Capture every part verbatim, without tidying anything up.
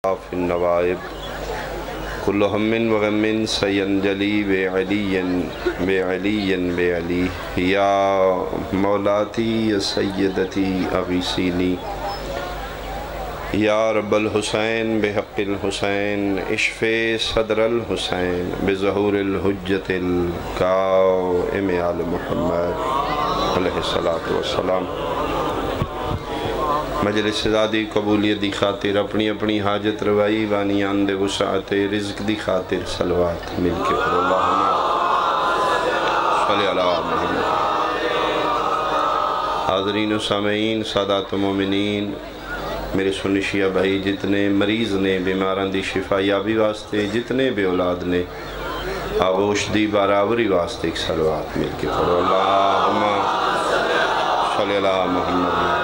في النوائب كل هم وغم سينجلي بعلي بعلي بعلي يا مولاتي يا سيدتي أغيثيني يا رب الحسين بحق الحسين اشفي صدر الحسين بظهور الحجة القائم على محمد علیہ الصلاۃ والسلام۔ مجلس زادی قبولیت دی خاطر اپنی اپنی حاجت روائی وانیان دے وسعت رزق دی خاطر صلوات مل کے پڑھو اللہم صلی اللہ محمد۔ حاضرین و سامعین، سادات و مومنین، میرے سنی شیعہ بھائی، جتنے مریض نے بیماران دی شفا یابی واسطے، جتنے بے اولاد نے آغوش دی باراوری واسطے ایک صلوات مل کے پڑھو اللہم صلی اللہ محمد۔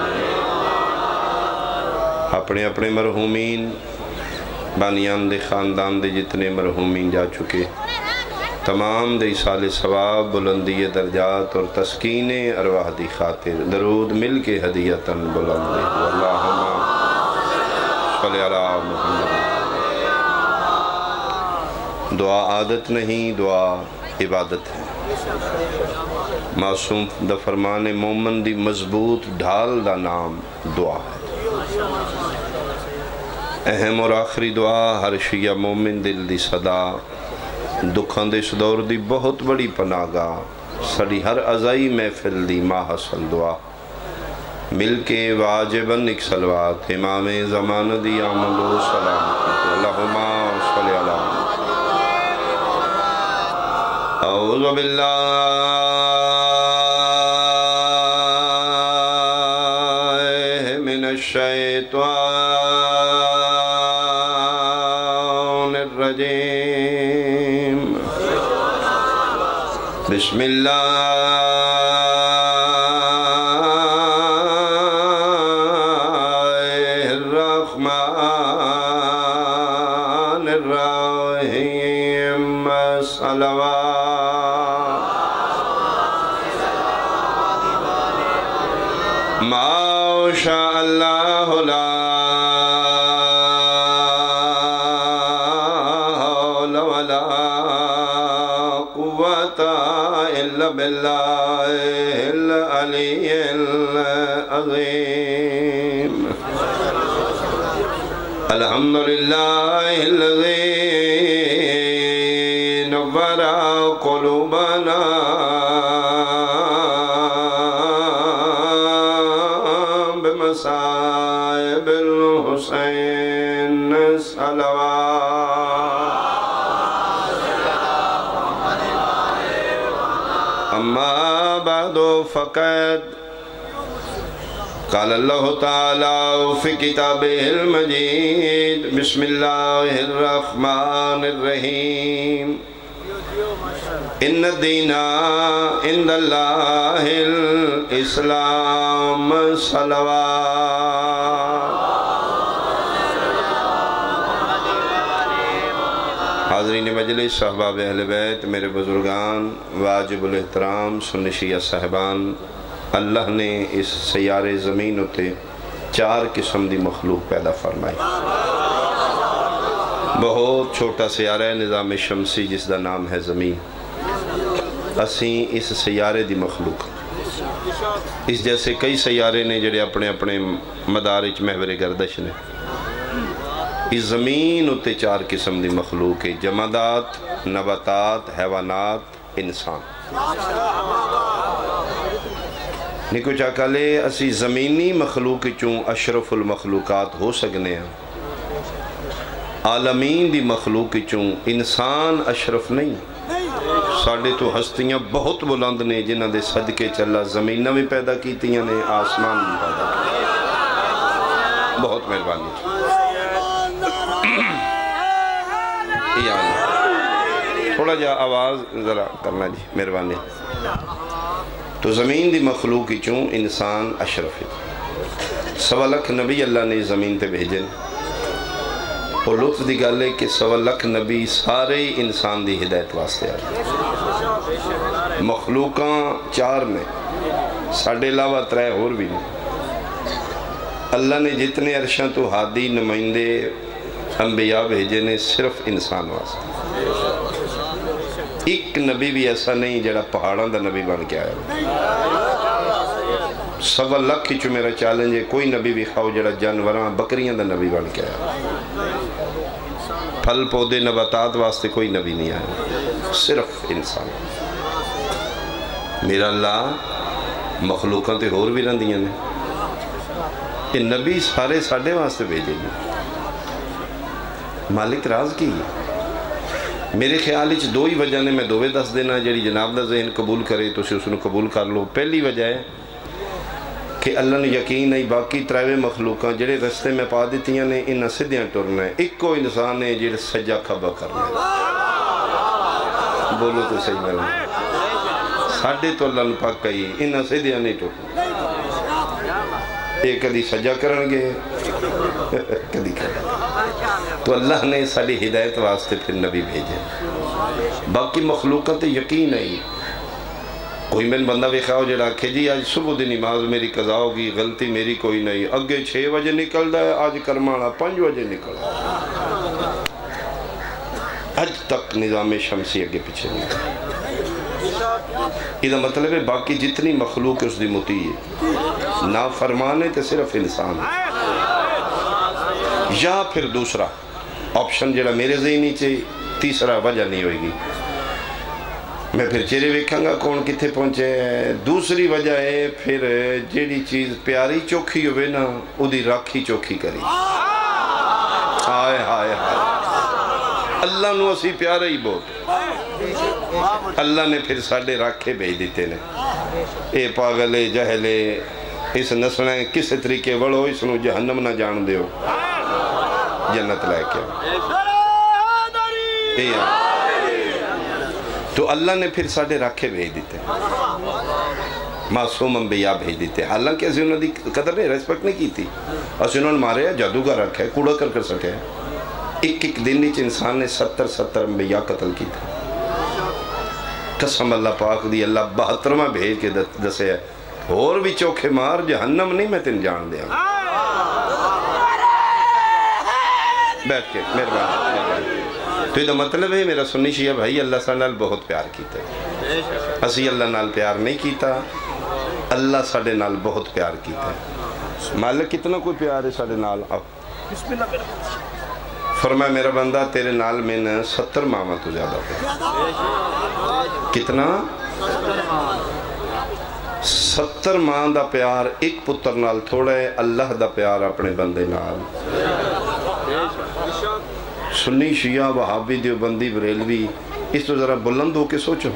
اپنے اپنے مرحومین، بانیان دے خاندان دے جتنے مرحومین جا چکے، تمام دے ایصال ثواب، بلندی درجات اور تسکین ارواح دی خاطر درود مل کے ہدیتاً بلندی اللہم صلی اللہ محمد۔ دعا عادت نہیں، دعا عبادت ہے۔ معصوم دا فرمان مومن دی مضبوط ڈھال دا نام دعا ہے۔ اہم اور آخری دعا ہر شیعہ مومن دل دی صدا، دکھان دے اس دور دی بہت بڑی پناہگاہ، سڑی ہر ازائی محفل دی ماہ حسن دعا مل کے واجباً ایک صلوات امام زمان دی آمد و سلام کی اللہم صلی اللہ۔ اعوذ باللہ من الشیطان الرجیم، بسم اللہ الرحمن الرحیم، صلوات ما شاء اللہ لا حول ولا قوة الا باللہ العلی العظیم۔ الحمدللہ الذی نور قلوبنا بمصائب الحسین صلوات۔ اما بعد فقد قال اللہ تعالی فی کتابہ المجید بسم اللہ الرحمن الرحیم، ان الدین عند اللہ الاسلام صلوات۔ حاضرین مجلس، صحباب اہل بیت، میرے بزرگان، واجب الاحترام سنی شیعہ صاحبان، اللہ نے اس سیارے زمین ہوتے چار قسم دی مخلوق پیدا فرمائی۔ بہت چھوٹا سیارہ ہے نظام شمسی جس دا نام ہے زمین، اسیں اس سیارے دی مخلوق، اس جیسے کئی سیارے نے جڑے اپنے اپنے مدارج محور گردش نے، اس زمین ہوتے چار قسم دی مخلوق ہے، جمادات، نباتات، حیوانات، انسان۔ نکو چاکالے اسی زمینی مخلوق چون اشرف المخلوقات ہو سکنے ہیں، عالمین دی مخلوق چون انسان اشرف نہیں، ساڑھے تو ہستیاں بہت بلند نے جنہ دے صدقے چلا زمینہ بھی پیدا کیتیاں نے، آسمان بھی پیدا کیتیاں۔ بہت مہربانی تھوڑا جا آواز ذرا کرنا جی، مہربانی۔ تو زمین دی مخلوق چون انسان اشرف ہے، سوا لکھ نبی اللہ نے زمین تے بھیجن، اور لطف دی گل ہے کہ سوا لکھ نبی سارے انسان دی ہدایت واسطے آئے، مخلوقاں چار نے، ساڑھے علاوہ ترائے اور بھی نہیں۔ اللہ نے جتنے عرشاں تو ہادی نمائندے انبیاء بھیجے نے صرف انسان واسطے. ایک نبی بھی ایسا نہیں جڑا پہاڑاں دا نبی بن کے آیا. سوا لکھ چو میرا چیلنج ہے کوئی نبی بھی کھاؤ جڑا جانوراں بکریاں دا نبی بن کے آیا. پھل پودے نباتات واسطے کوئی نبی نہیں آیا، صرف انسان. میرا اللہ مخلوقاں تے ہور بھی رہندیاں نے، یہ نبی سارے ساڑھے واسطے بھیجے گی. مالک راز کی میرے خیال اچھ دو ہی وجہ نے، میں دووے دس دینا جڑی جناب دا ذہن قبول کرے تو اسے اس نے قبول کر لو. پہلی وجہ ہے کہ اللہ نے یقین نہیں باقی ترائیوے مخلوقاں جڑے رستے میں پا دیتیاں نے انہاں سدھیاں ٹرنا ہے. ایک کو انسان ہے جڑے سجا کھبا کرنا ہے. بولو تو صحیح بلنا ساڑھے تو اللہ نے پاک کہی انہاں سدھیاں نہیں ٹرنا. ایک کدی سجا کرنگے کدی کرنگے. تو اللہ نے ساری ہدایت واسطے پھر نبی بھیجے. باقی مخلوقات یقین نہیں. کوئی میں بندہ بھی خواہ جڑا کہ جی آج صبح دی نماز میری قضا ہوگی، غلطی میری کوئی نہیں، اگے چھے وجہ نکل دا ہے، آج کرمانا پانچ وجہ نکل دا ہے. آج تک نظام شمسی اگے پیچھے نہیں. یہ مطلب ہے باقی جتنی مخلوق اس دی مطیع ہے، نا فرمانے تے صرف انسان ہے. یا پھر دوسرا آپشن جڑا میرے ذہنی چاہیے تیسرا وجہ نہیں ہوئے گی، میں پھر چہرے ویکھاں گا کون کتھے پہنچے ہے. دوسری وجہ ہے پھر جیڑی چیز پیاری چوکھی ہوئے نا او دی راکھی چوکھی کری. ہائے ہائے ہائے اللہ نو اسی پیارے ہی بہت. اللہ نے پھر ساڑھے راکھے بھیج دیتے نے. اے پاگلے جہلے اس نسلیں کس طریقے وڑو اس نو جہنم نہ جان دیو جنت لائے کیا. تو اللہ نے پھر ساڑھے راکھے بھیج دیتے معصوم انبیاء بھیج دیتے. حالانکہ اسے انہوں نے قدر نہیں ریسپیکٹ نہیں کی تھی. اسے انہوں نے مارے ہیں جادوگر رکھے ہیں کوڑا کر کر سکے ہیں. ایک ایک دن نیچے انسان نے ستر ستر انبیاء قتل کی تھا. قسم اللہ پاک دی اللہ بہترمہ بھیج کے دسے ہے اور بھی چوکھے مار جہنم نہیں میں تین جان دیا. بیٹھ کے مہربانی. تو یہ مطلب ہے میرا سنی شیعہ بھائی اللہ ساڑھے نال بہت پیار کیتا ہے. اسی اللہ نال پیار نہیں کیتا، اللہ ساڑھے نال بہت پیار کیتا ہے. مالک کتنا کوئی پیار ہے ساڑھے نال. اب فرمایا میرا بندہ تیرے نال میں نے ستر ماما تو زیادہ پیار. کتنا؟ ستر ماں دا پیار ایک پتر نال تھوڑا ہے. اللہ دا پیار اپنے بندے نال. سنی شیعہ وہابی دیوبندی بریلوی اس تو ذرا بلند ہو کے سوچو.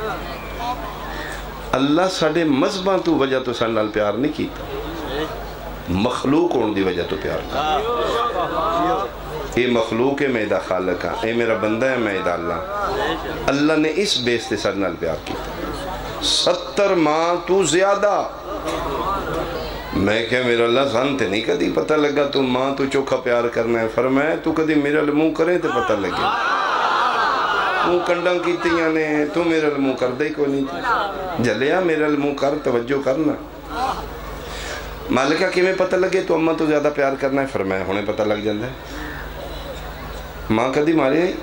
اللہ ساڑھے مذہباں تو وجہ تو ساڑھے نال پیار نہیں کیتا، مخلوق ہون دی وجہ تو پیار کیتا. اے مخلوق ہے میں دا خالق ہاں، اے میرا بندہ ہے میں دا اللہ. اللہ نے اس بیس تے ساڑھے نال پیار کیتا. ستر ماں تو زیادہ. میں کہا میرا اللہ سانتے نہیں کدی پتہ لگا تو ماں تو چوکھا پیار کرنا ہے. فرمایا تو کدی میرا لموں کرے تو پتہ لگے. تو کنڈاں کیتیاں نے تو میرا لموں کر دے کوئی نہیں تھی. جلیا میرا لموں کر توجہ کرنا. مالکہ کہ میں پتہ لگے تو اماں تو زیادہ پیار کرنا ہے. فرمایا ہونے پتہ لگ جاندہ ہے. ماں کدی مارے آئی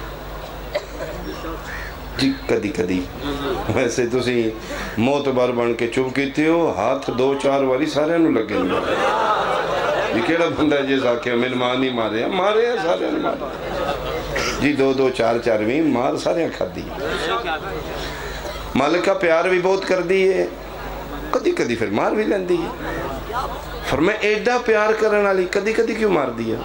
جی کدی کدی ویسے تسی موت بار بن کے چپ کیتے ہو ہاتھ دو چار والی سارے انہوں لگے نہیں. جی کیڑا بندہ ہے جیسا کہ میرے ماں نہیں مارے ہیں مارے ہیں سارے انہوں مارے جی دو دو چار چار بھی مار سارے کھا دی. مالکہ پیار بھی بہت کر دی ہے کدی کدی پھر مار بھی لین دی ہے. فرمایا ایڈا پیار کرنے والی کدی کدی کیوں مار دیا.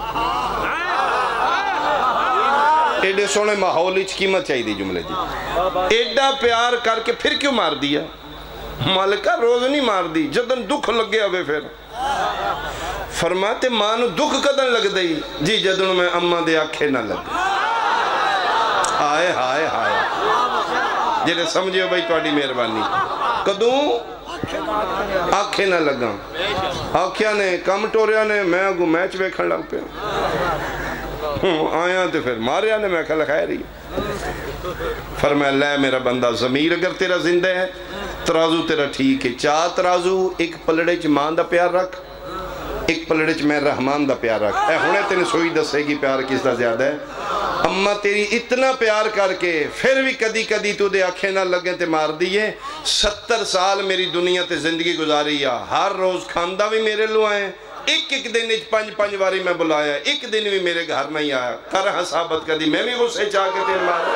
ایڈے سونے ماحول اچھ قیمت چاہی دی جملے دی. ایڈا پیار کر کے پھر کیوں مار دیا. مالکہ روز نہیں مار دی جدن دکھ لگے ہوئے پھر. فرماتے ماں نو دکھ کدن لگ دی جی جدن میں اماں دے آنکھیں نہ لگ. ہائے ہائے ہائے جنہیں سمجھے ہو بھائی توڑی مہربانی. کدوں آنکھیں نہ لگاں آنکھیں نے کم ٹوریا نے میں اگو میچ بیکھن لگ پہ آیا تو پھر ماریا نے میں کہا خیر ہی. فرمایا لے میرا بندہ ضمیر اگر تیرا زندہ ہے ترازو تیرا ٹھیک ہے. چاہ ترازو ایک پلڑے چ ماں دا پیار رکھ ایک پلڑے میں رحمان دا پیار رکھ اے ہونے تین سوئی دسے گی پیار کس دا زیادہ ہے اممہ تیری اتنا پیار کر کے پھر بھی کدی کدی تو دے آنکھیں نہ لگیں تے مار دیئے ستر سال میری دنیا تے زندگی گزاری ہے ہر روز کھاندہ بھی میرے لو آئے ایک ایک دن پنج پنج باری میں بلایا ایک دن بھی میرے گھر نہیں آیا کر حسابت کر دی میں بھی غصے چاہ کے تیر مار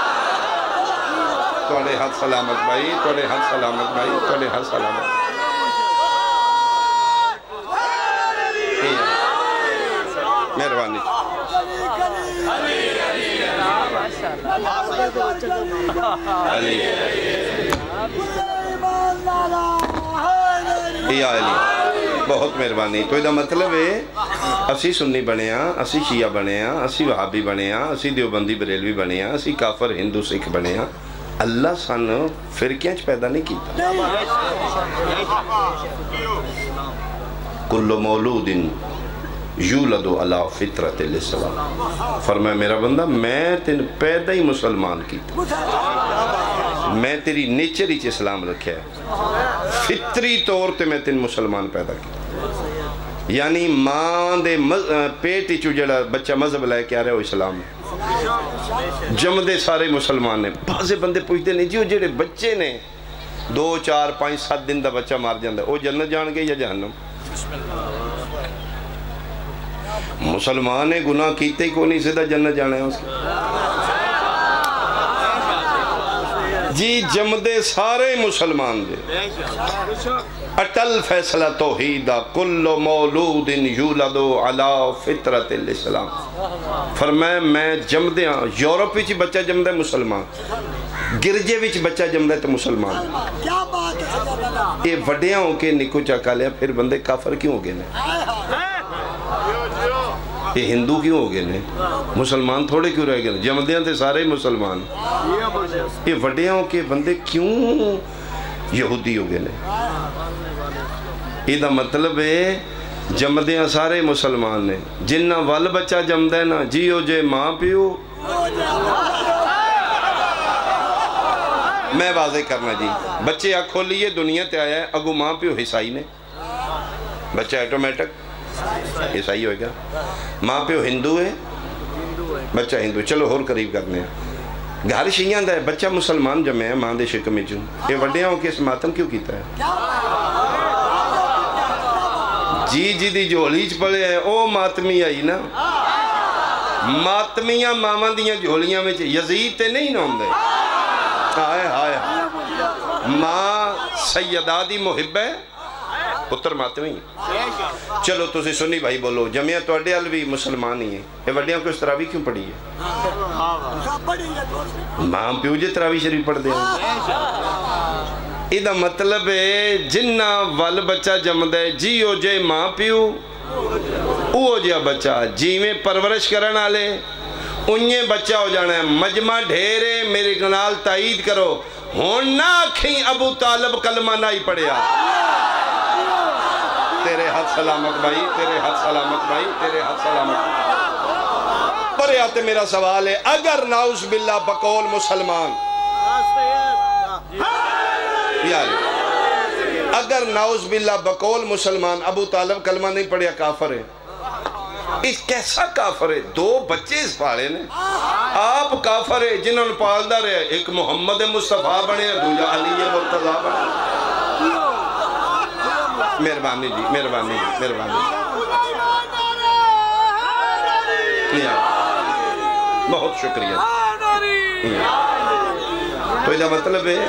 توڑے ہاتھ سلامت بھائی توڑے ہاتھ سلامت بھائی توڑے ہاتھ سلامت مہربانی علی یا علی بہت مہربانی تو یہ مطلب ہے اسی سنی بنے ہاں اسی شیعہ بنے ہاں اسی وہابی بنے ہاں اسی دیوبندی بریلوی بنے ہاں اسی کافر ہندو سکھ بنے ہاں اللہ سن فرقیاں چ پیدا نہیں کیتا کل مولود یولد علی فطرت الاسلام فرمایا میرا بندہ میں تین پیدا ہی مسلمان کیتا میں تیری نیچر ہی اسلام رکھا ہے فطری طور تے میں تین مسلمان پیدا کیتا یعنی ماں دے پیٹ ہی جڑا بچہ مذہب لائے کیا رہے ہو اسلام ہے جمدے سارے مسلمان نے بازے بندے پوچھتے نہیں جی وہ جڑے بچے نے دو چار پانچ سات دن دا بچہ مار جاندہ ہے وہ جنت جان گئے یا جہنم مسلمان نے گناہ کیتے ہی کو نہیں سیدھا جنت جانا ہے اس کے جی جمدے سارے مسلمان دے اٹل فیصلہ توحیدہ کل مولود یولد علی فطرت الاسلام فرمایا میں جمدے ہاں یورپ وچ بچہ جمدے مسلمان گرجے وچ بچہ جمدے تو مسلمان یہ وڈیاں ہوں کے نکو چاکا لیا پھر بندے کافر کیوں ہو گئے نے یہ ہندو کیوں ہو گئے نے مسلمان تھوڑے کیوں رہ گئے جمدیاں تھے سارے مسلمان یہ وڈیاں ہوں کے بندے کیوں یہودی ہو گئے نے یہ دا مطلب ہے جمدیاں سارے مسلمان نے جنہ وال بچہ جمدے نا جیو جے ماں پیو میں واضح کرنا جی بچے آنکھ کھولیے دنیا تے آیا ہے اگو ماں پیو عیسائی نے بچہ ایٹومیٹک عیسائی ہوئے گا ماں پیو ہندو ہے بچہ ہندو چلو اور قریب کرنے ہیں گھر شیعہ دا ہے بچہ مسلمان جمع ہے ماں دے شکمی چون یہ وڈیاں ہوں کہ اس ماتم کیوں کیتا ہے جی جی دی جھولیچ پڑے ہیں او ماتمی آئی نا ماتمیاں ماما دیاں جھولیاں میں یزید تے نہیں نام دے ہائے ہائے ماں سیدہ دی محب ہے پتر ماتمی چلو تسی سنی بھائی بولو جمعیہ تو اڈے الوی مسلمان ہی ہیں یہ وڈیاں کو اس تراوی کیوں پڑھی ہے ماں پیو جے تراوی شریف پڑھ دے یہ مطلب ہے جنہ وال بچہ جم دے جیو جے ماں پیو او جیا بچہ جی میں پرورش کرن آلے انہیں بچہ ہو جانا ہے مجمع ڈھیرے میرے گنال تائید کرو ہون نہ کھیں ابو طالب کلمہ نہ ہی پڑھیا تیرے ہاتھ سلامت بھائی تیرے ہاتھ سلامت بھائی تیرے ہاتھ سلامت پر آتے میرا سوال ہے اگر نعوذ باللہ بقول مسلمان اگر نعوذ باللہ بقول مسلمان ابو طالب کلمہ نہیں پڑھیا کافر ہے اس کیسا کافر ہے دو بچے اس پاڑے نے آپ کافر ہے جنہوں نے پالدہ رہے ایک محمد مصطفیٰ بنے دوجہ علی مرتضیٰ بنے مہربانی جی مہربانی جی مہربانی بہت شکریہ تو یہ مطلب ہے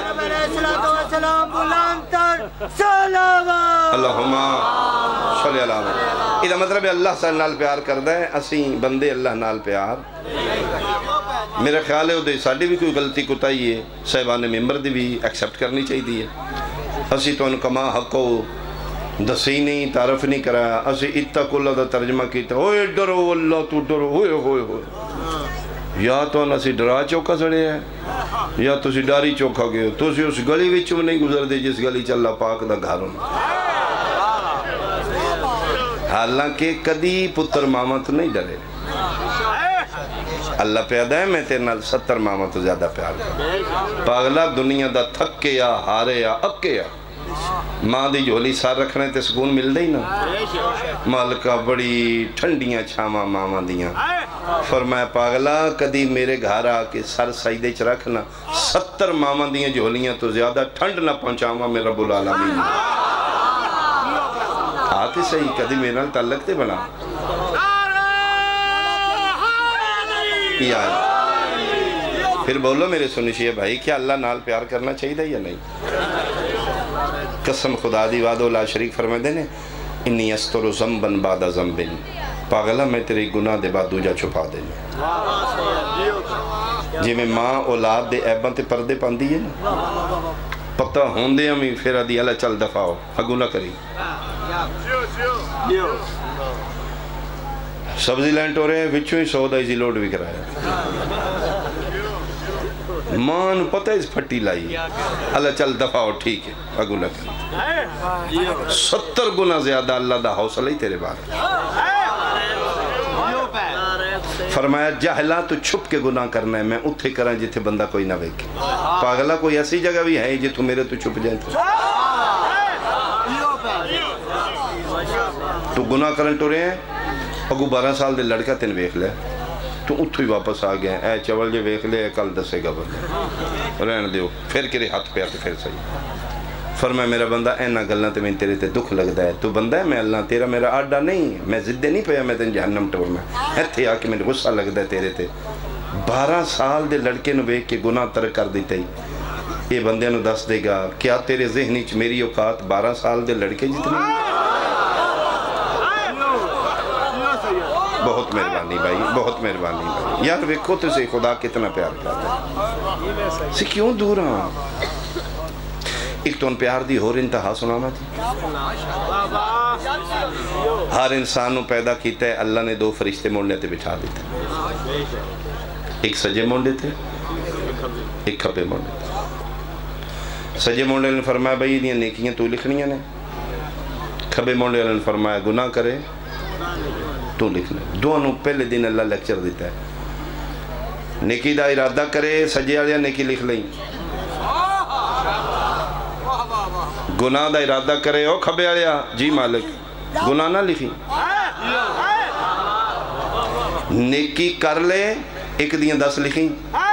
اللہم صلی اللہ علیہ یہ مطلب ہے اللہ سے نال پیار کردہ ہے اسی بندے اللہ نال پیار میرا خیال ہے وہ دے ساڑی بھی کوئی غلطی کتائی ہے صاحبان ممبر دی بھی ایکسپٹ کرنی چاہی دی ہے اسی تو ان کما حقو دسی نہیں تعرف نہیں کرایا اسی اتق اللہ دا ترجمہ کیتا اوے ڈرو اللہ تو ڈرو ہوئے ہوئے ہوئے یا تو اسی ڈرا چوکا سڑے ہے یا تو اسی ڈاری چوکا گئے ہو تو اسی اس گلی وچوں نہیں گزر دے جس گلی چ اللہ پاک دا گھر ہوں حالانکہ کدی پتر ماما تو نہیں ڈرے اللہ پیدا ہے میں تیرے نال ستر ماما تو زیادہ پیار کروں پاگلا دنیا دا تھکے یا ہارے یا اکے یا ماں دی جھولی سار رکھنے تے سکون مل دے ہی نا مالکہ بڑی ٹھنڈیاں چھاواں ماواں دیاں فرمایا پاگلا کدی میرے گھر آ کے سر سجدے چ رکھنا ستر ماواں دیاں جھولیاں تو زیادہ ٹھنڈ نہ پہنچاواں میرا رب العالمین آتے صحیح کدی میرے نال تعلق تے بنا یا پھر بولو میرے سنشیہ بھائی کیا اللہ نال پیار کرنا چاہیے یا نہیں قسم خدا دی وعدو لا شریک فرمائے دینے انی استر زمبن بعد زمبن پاگلہ میں تیرے گناہ دے بعد دوجہ چھپا دینے جی میں ماں اولاد دے عیبان تے پردے پاندی ہے نا پتہ ہون دے ہمیں پھر آدھی اللہ چل دفاؤ ہگو نہ کری سبزی لینٹ ہو رہے ہیں وچوں ہی سودا ایزی لوڈ بھی کرایا ماں نو پتہ اس پھٹی لائی اللہ چل دفاؤ ٹھیک ہے اگو نہ کری ستر گنا زیادہ اللہ دا حوصلہ ہی تیرے بار فرمایا جہلا تو چھپ کے گناہ کرنا ہے میں اتھے کریں جتھے بندہ کوئی نہ ویکے پاگلہ کوئی ایسی جگہ بھی ہے جتھو میرے تو چھپ جائیں تو تو گناہ کرن تو رہے ہیں اگو بارہ سال دے لڑکا تین ویکھ لے تو اتھو ہی واپس آ گئے اے چول جے ویکھ لے کل دسے گا بندہ رہن دیو پھر کرے ہاتھ پہ آتے پھر صحیح فرمایا میرا بندہ اینا گلنا تے میں تیرے تے دکھ لگ ہے تو بندہ ہے میں اللہ تیرا میرا آڈا نہیں میں زدے نہیں پیا میں تین جہنم ٹورنا ایتھے آ کے میں غصہ لگ ہے تیرے تے بارہ سال دے لڑکے نو بیک کے گناہ ترک کر دیتے ہی یہ بندے نو دس دے گا کیا تیرے ذہنی چ میری اوقات بارہ سال دے لڑکے جتنے بہت مہربانی بھائی بہت مہربانی بھائی یار ویکھو تو سے خدا کتنا پیار کرتا ہے سے کیوں دور ہاں ایک تو ان پیار دی ہور انتہا سنانا تھی ہر انسان نو پیدا کیتا ہے اللہ نے دو فرشتے مونڈے تے بچھا دیتے ایک سجے مونڈے تھے ایک کھپے مونڈے تھے سجے مونڈے نے فرمایا بھائی دیاں نیکیاں تو لکھنیاں نے کھپے مونڈے نے فرمایا گناہ کرے تو لکھ لے دونوں پہلے دن اللہ لیکچر دیتا ہے نیکی دا ارادہ کرے سجے آلیا نیکی لکھ لیں گناہ دا ارادہ کرے او کھبے آلیا جی مالک گناہ نہ لکھی نیکی کر لے ایک دیاں دس لکھیں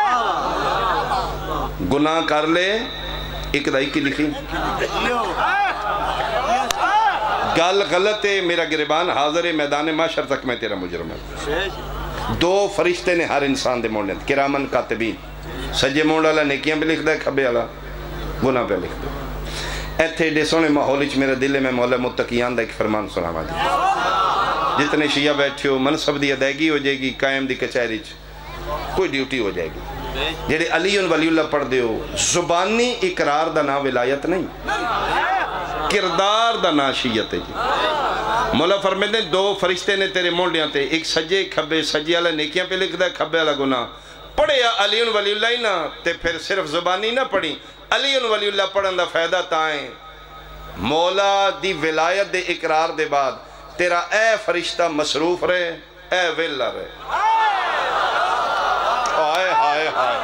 گناہ کر لے ایک دا ایک لکھیں گال غلط ہے میرا گربان حاضر میدان معاشر تک میں تیرا مجرم ہے دو فرشتے نے ہر انسان دے مونڈے کرامن کاتبین سجے مونڈ والا نیکیاں بھی لکھ دے کھبے والا گناہ پہ لکھ دے ایتھے ڈے سونے ماحولچ میرے دلے میں مولا متقیان دا ایک فرمان سناوا دی جتنے شیعہ بیٹھے ہو منصب دی ادائیگی ہو جائے گی قائم دی کچہری کوئی ڈیوٹی ہو جائے گی جیڑے علی ولی اللہ پڑھ دے ہو زبانی اقرار دا نا ولایت نہیں کردار دا نا شیعت ہے جی مولا فرمیدے دو فرشتے نے تیرے مونڈیاں تے ایک سجے کھبے سجے والا نیکیاں پہ لکھ دے کھبے والا گناہ پڑھے یا علی ولی اللہ ہی نا تے پھر صرف زبانی نہ پڑھی علی ولی اللہ پڑھن دا فائدہ تائیں مولا دی ولایت دے اقرار دے بعد تیرا اے فرشتہ مصروف رہے اے ویلا رہے آئے ہائے ہائے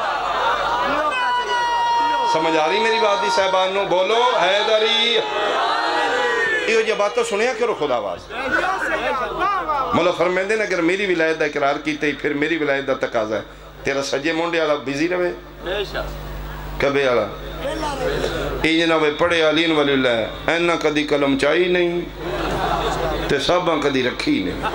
سمجھ آ رہی میری بات دی صاحبان نو بولو حیدری یہ جو بات تو سنیا کرو خدا آواز مولا فرمیندے نا اگر میری ولایت دا اقرار کیتے پھر میری ولایت دا تقاضا ہے تیرا سجے مونڈے والا بیزی رہے کبے والا یہ جناب پڑھے علین ولی اللہ اینا کدی کلم چاہی نہیں تے سباں کدی رکھی نہیں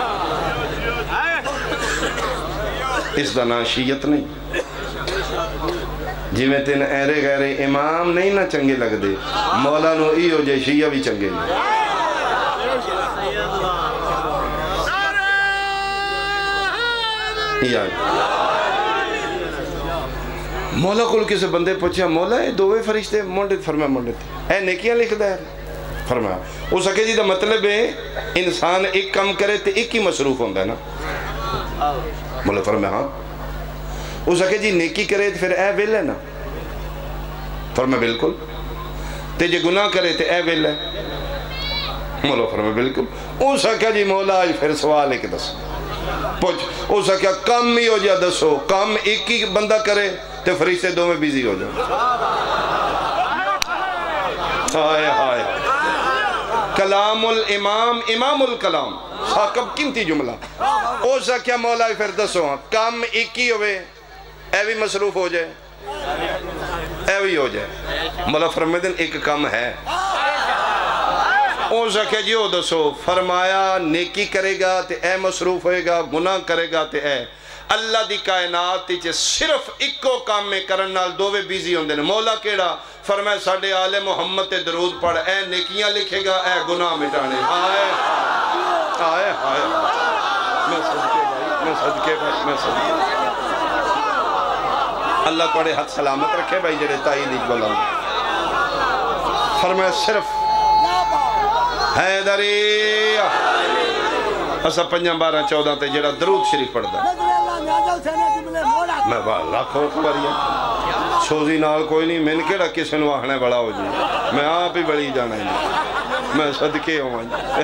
اس دا نا شیعت نہیں جی میں تین ایرے غیرے امام نہیں نہ چنگے لگ دے مولا نو ای ہو جائے شیعہ بھی چنگے نہیں مولا کل کسے بندے پوچھا مولا اے دووے فرشتے مونڈے فرمایا مونڈے تھے اے نیکیاں لکھ دے فرمایا او سکے جی دا مطلب ہے انسان ایک کم کرے تے ایک ہی مصروف ہوندہ ہے نا مولا فرمایا ہاں او سکے جی نیکی کرے تے پھر اے ویل ہے نا فرمایا بالکل تے جے گناہ کرے تے اے ویل ہے مولا فرمایا بالکل او سکے جی مولا آج پھر سوال ہے کہ دس پوچھ او سکے کم ہی ہو جا دسو کم ایک ہی بندہ کرے تے فرشتے دو میں بیزی ہو جائے ہائے ہائے کلام الامام امام الکلام ساکب قیمتی جملہ او سا کیا مولا پھر دسو کام ایک ہی ہوئے اے بھی مصروف ہو جائے اے بھی ہو جائے مولا فرمائے ایک کام ہے او سا کیا جی ہو دسو فرمایا نیکی کرے گا تے اے مصروف ہوئے گا گناہ کرے گا تے اے اللہ دی کائنات تے صرف ایکو کام میں کرن نال دووے بیزی ہوندے نے مولا کیڑا فرمائے ساڑھے آل محمد تے درود پڑھ اے نیکیاں لکھے گا اے گناہ مٹانے آئے آئے آئے میں صدقے بھائی میں صدقے بھائی میں صدقے اللہ کوڑے حد سلامت رکھے بھائی جڑے تائی دیکھ بلا فرمائے صرف حیدری اسا پنجاں بارہ چودہ تے جڑا درود شریف پڑھ دا میں لاکھوں خبری سوزی نال کوئی نہیں میں نے کہڑا کسی نو آخنے بڑا ہو جائے میں آپ ہی بڑی جانا ہے میں صدقے ہوں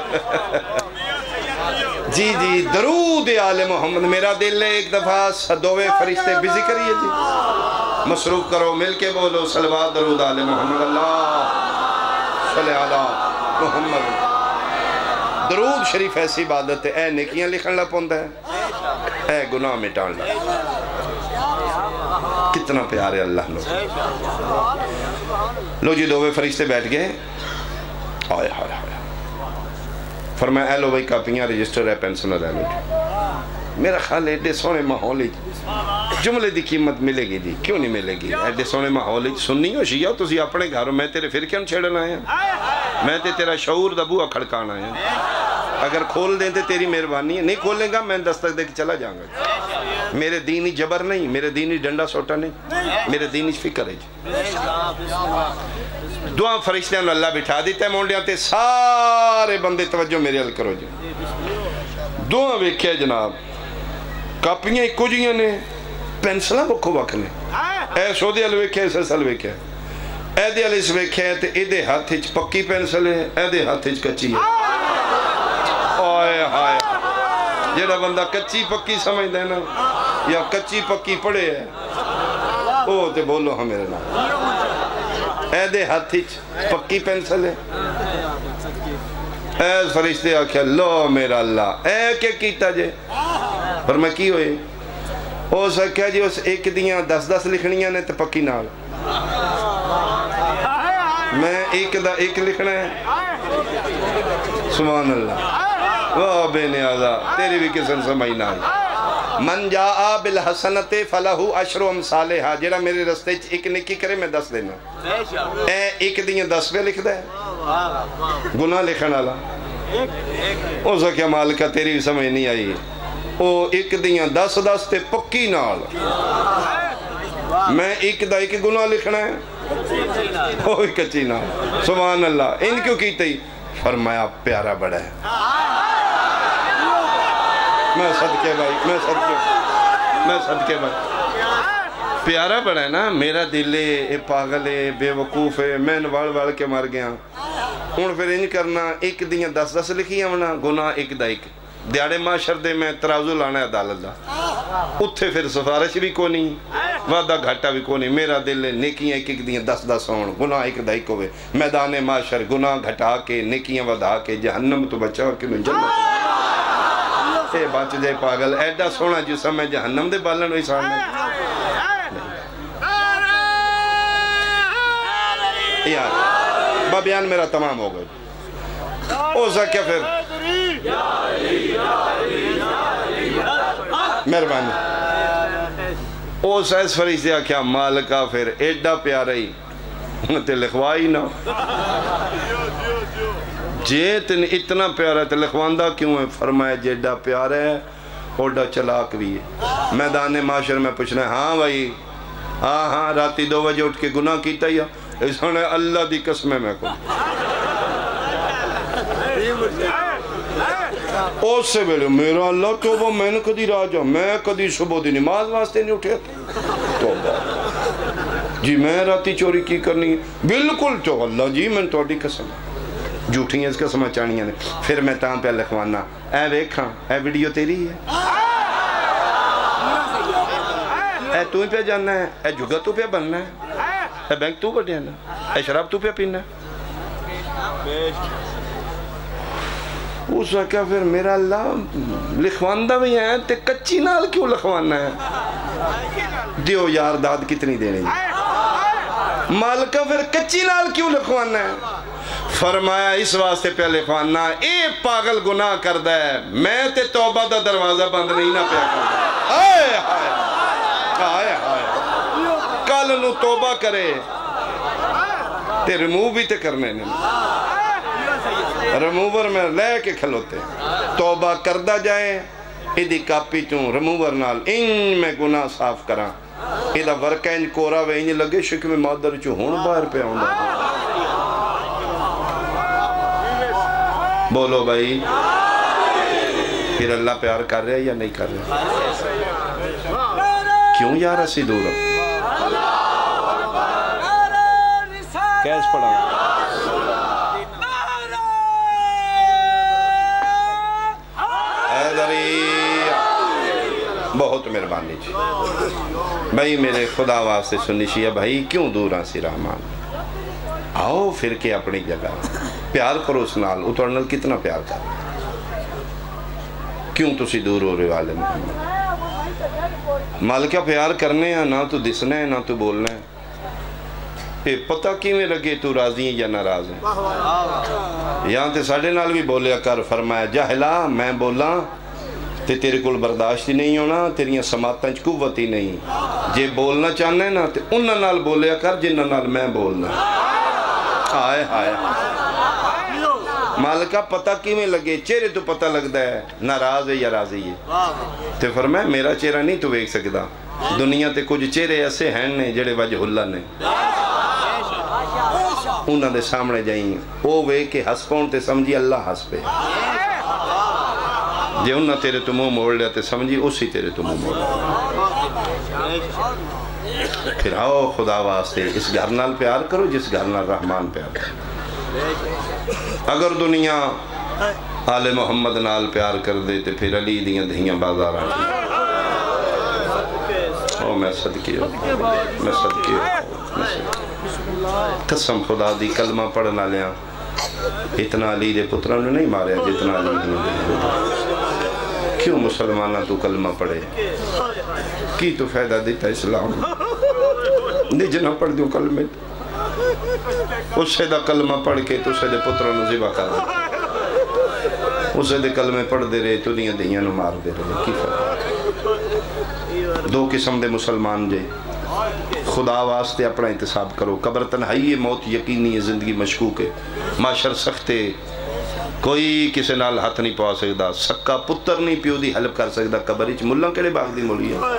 جی جی درود آل محمد میرا دل ہے ایک دفعہ صدوے فرشتے بزی کریے جی مصروف کرو مل کے بولو صلوات درود آل محمد اللہ صلی اللہ محمد درود شریف ایسی عبادت ہے اے نیکیاں لکھن لگ پوندہ ہے اے گناہ مٹان لگ کتنا پیارے اللہ لوگ لو جی دووے فرشتے بیٹھ گئے آئے آئے آئے فرمایا اے لو بھائی کاپیاں رجسٹر ہے پینسل ہے میرا خیال ہے ایڈے سونے ماحول جملے دی قیمت ملے گی دی کیوں نہیں ملے گی ایڈے سونے ماحول سننی ہو شیعہ تو اپنے گھروں میں تیرے پھر کیوں چھیڑنا ہے میں تے تیرا شعور دا بوہا کھڑکانا ہے اگر کھول دیں تے تیری مہربانی ہے نہیں کھولیں گا میں دستک دے کے چلا جاؤں گا میرے دینی جبر نہیں میرے دینی ڈنڈا سوٹا نہیں میرے دینی فکر ہے دعا فرشتیاں اللہ بٹھا دیتا ہے مونڈیاں تے سارے بندے توجہ میرے حل کرو جی دعا ویکھے جناب کاپیاں ایک جیاں نے پینسلہ بکھو وقت نے اے سودے حل ویکھے ایسے سل ویکھے اے دے حل اس ویکھے تے اے دے ہاتھ ہچ پکی پینسل ہے اے دے ہاتھ ہچ کچی ہے آئے آئے جیڑا بندہ کچی پکی سمجھ دینا یا کچی پکی پڑے ہے او تے بولو ہم میرے نام اے دے ہاتھ ہچ پکی پینسل ہے اے فرشتے آکھیا لو میرا اللہ اے کیا کیتا جے پر میں کی ہوئے او سکیا جی اس ایک دیاں دس دس لکھنیاں نے تے پکی نال میں ایک دا ایک لکھنا ہے سبحان اللہ واہ بے نیازہ تیری بھی کسن سمجھنا ہے من جاء بالحسنت فلہو عشر امثالہا جیڑا میرے رستے ایک نکی کرے میں دس دینا اے ایک دیاں دس پہ لکھ دے گناہ لکھن والا او سکیا مالکہ تیری بھی سمجھ نہیں آئی او ایک دیاں دس دس تے پکی نال میں ایک دا ایک گناہ لکھنا ہے او ایک کچی نال سبحان اللہ ان کیوں کیتے ہی فرمایا پیارا بڑا ہے میں صدقے بھائی میں صدقے میں صدقے بھائی پیارا بڑا ہے نا میرا دل ہے پاگل ہے بے وقوف ہے میں نوال وال کے مر گیا ہوں پھر انج کرنا ایک دیاں دس دس لکھی ہونا گناہ ایک دا ایک دیاڑے معاشر دے میں ترازو لانا ہے عدالت دا اتھے پھر سفارش بھی کو نہیں وعدہ گھاٹا بھی کو نہیں میرا دل ہے نیکیاں ایک ایک دیاں دس دس ہون گناہ ایک دا ایک ہوئے میدان معاشر گناہ گھٹا کے نیکیاں ودا کے جہنم تو بچا کے میں جنت اے بچ جائے پاگل ایڈا سونا جسم میں جہنم دے بالن ہوئی سامنے یار با بیان میرا تمام ہو گئے او سکیا پھر مہربانی او سیس فریسیا کیا مالکہ پھر ایڈا پیارا ہی تے لکھوائی نا جے تن اتنا پیارا تے لکھواندہ کیوں ہے فرمایا جیڈا پیارا ہے اوڈا چلاک بھی ہے میدان معاشر میں پوچھنا ہے ہاں بھائی ہاں ہاں راتی دو بجے اٹھ کے گناہ کیتا ہی اس نے اللہ دی قسمیں میں کو اس سے بولے میرا اللہ توبہ میں نے کدی راجہ میں کدی صبح دی نماز واسطے نہیں اٹھے توبہ جی میں راتی چوری کی کرنی بالکل تو اللہ جی میں توڑی قسم جھوٹی ہیں اس قسمہ چانیاں نے پھر میں تاں پہ لکھوانا اے ویکھاں اے ویڈیو تیری ہے اے تو ہی پہ جاننا ہے اے جگہ تو پہ بننا ہے اے بینک تو کر دینا اے شراب تو پہ پینا ہے اس نے کہا پھر میرا اللہ لکھواندہ بھی ہے تے کچی نال کیوں لکھوانا ہے؟ دیو یار داد کتنی دینے جی مالکہ پھر کچی نال کیوں لکھوانا ہے؟ فرمایا اس واسطے پہ لکھوانا اے پاگل گناہ کردہ ہے میں تے توبہ دا دروازہ بند نہیں نہ پیا کردہ ہائے ہائے ہائے ہائے کل نو توبہ کرے تے ریموو بھی تے کرنے نہیں ریموور میں لے کے کھلوتے توبہ کردہ جائیں ایدی کاپی چون ریموور نال انج میں گناہ صاف کراں ایدہ ورکہ انج کورا وے انج لگے شکل میں مادر چون ہون باہر پہ آؤں بولو بھائی پھر اللہ پیار کر رہے یا نہیں کر رہے؟ کیوں یار اسی دور کیس پڑھا بہت مہربانی جی بھائی میرے خدا واسطے سنی شیعہ بھائی کیوں دور آسی رحمان آؤ پھر کے اپنی جگہ پیار کرو اس نال اتوڑنال کتنا پیار کر کیوں تسی دور ہو رہے والے محمد مالکہ پیار کرنے ہیں نہ تو دسنے ہیں نہ تو بولنے ہیں پہ پتہ کی میں لگے تو راضی ہیں یا ناراض ہیں یہاں تے ساڑھے نال بھی بولیا کر فرمایا جاہلا میں بولا تے تیرے کل برداشت ہی نہیں ہونا تیریاں سماعتاں چ قوت ہی نہیں جے بولنا چاہنے نا تے انہاں نال بولیا کر جنہاں نال میں بولنا آئے آئے مالکہ پتہ کی میں لگے چہرے تو پتہ لگتا ہے ناراض ہے یا راضی ہے تے فرمایا میرا چہرہ نہیں تو ویک سکتا دنیا تے کچھ چہرے ایسے ہیں نے جڑے وجہ اللہ نے انہاں دے سامنے جائیں او وے کہ ہس پون تے سمجھی اللہ ہس پہ جے انہاں تیرے تو منہ موڑ لیا تے سمجھی اسی تیرے تو منہ موڑ لیا پھر آؤ خدا واسطے اس گھر نال پیار کرو جس گھر نال رحمان پیار کرو اگر دنیا آل محمد نال پیار کر دے تے پھر علی دیاں دہیاں بازار آتی او میں صدقی ہوں میں صدقی ہوں قسم خدا دی کلمہ پڑھنا لیا اتنا علی دے پتروں نے نہیں ماریا جتنا علی دے کیوں مسلمانہ تو کلمہ پڑھے کی تو فائدہ دیتا اسلام نجنہ پڑھ دیوں کلمہ اس سے دا کلمہ پڑھ کے تو سے دے پتروں نے زبا کر دے اس سے دے کلمہ پڑھ دے رہے تو دیاں دیاں نو مار دے رہے کی فائدہ دو قسم دے مسلمان جے خدا واسطے اپنا انتصاب کرو قبر تنہائی ہے موت یقینی ہے زندگی مشکوک ہے معاشر سخت ہے کوئی کسی نال ہاتھ نہیں پوا سکتا سکا پتر نہیں پیو دی حلب کر سکتا قبر اچ ملہ کیڑے باغ دی مولی ہے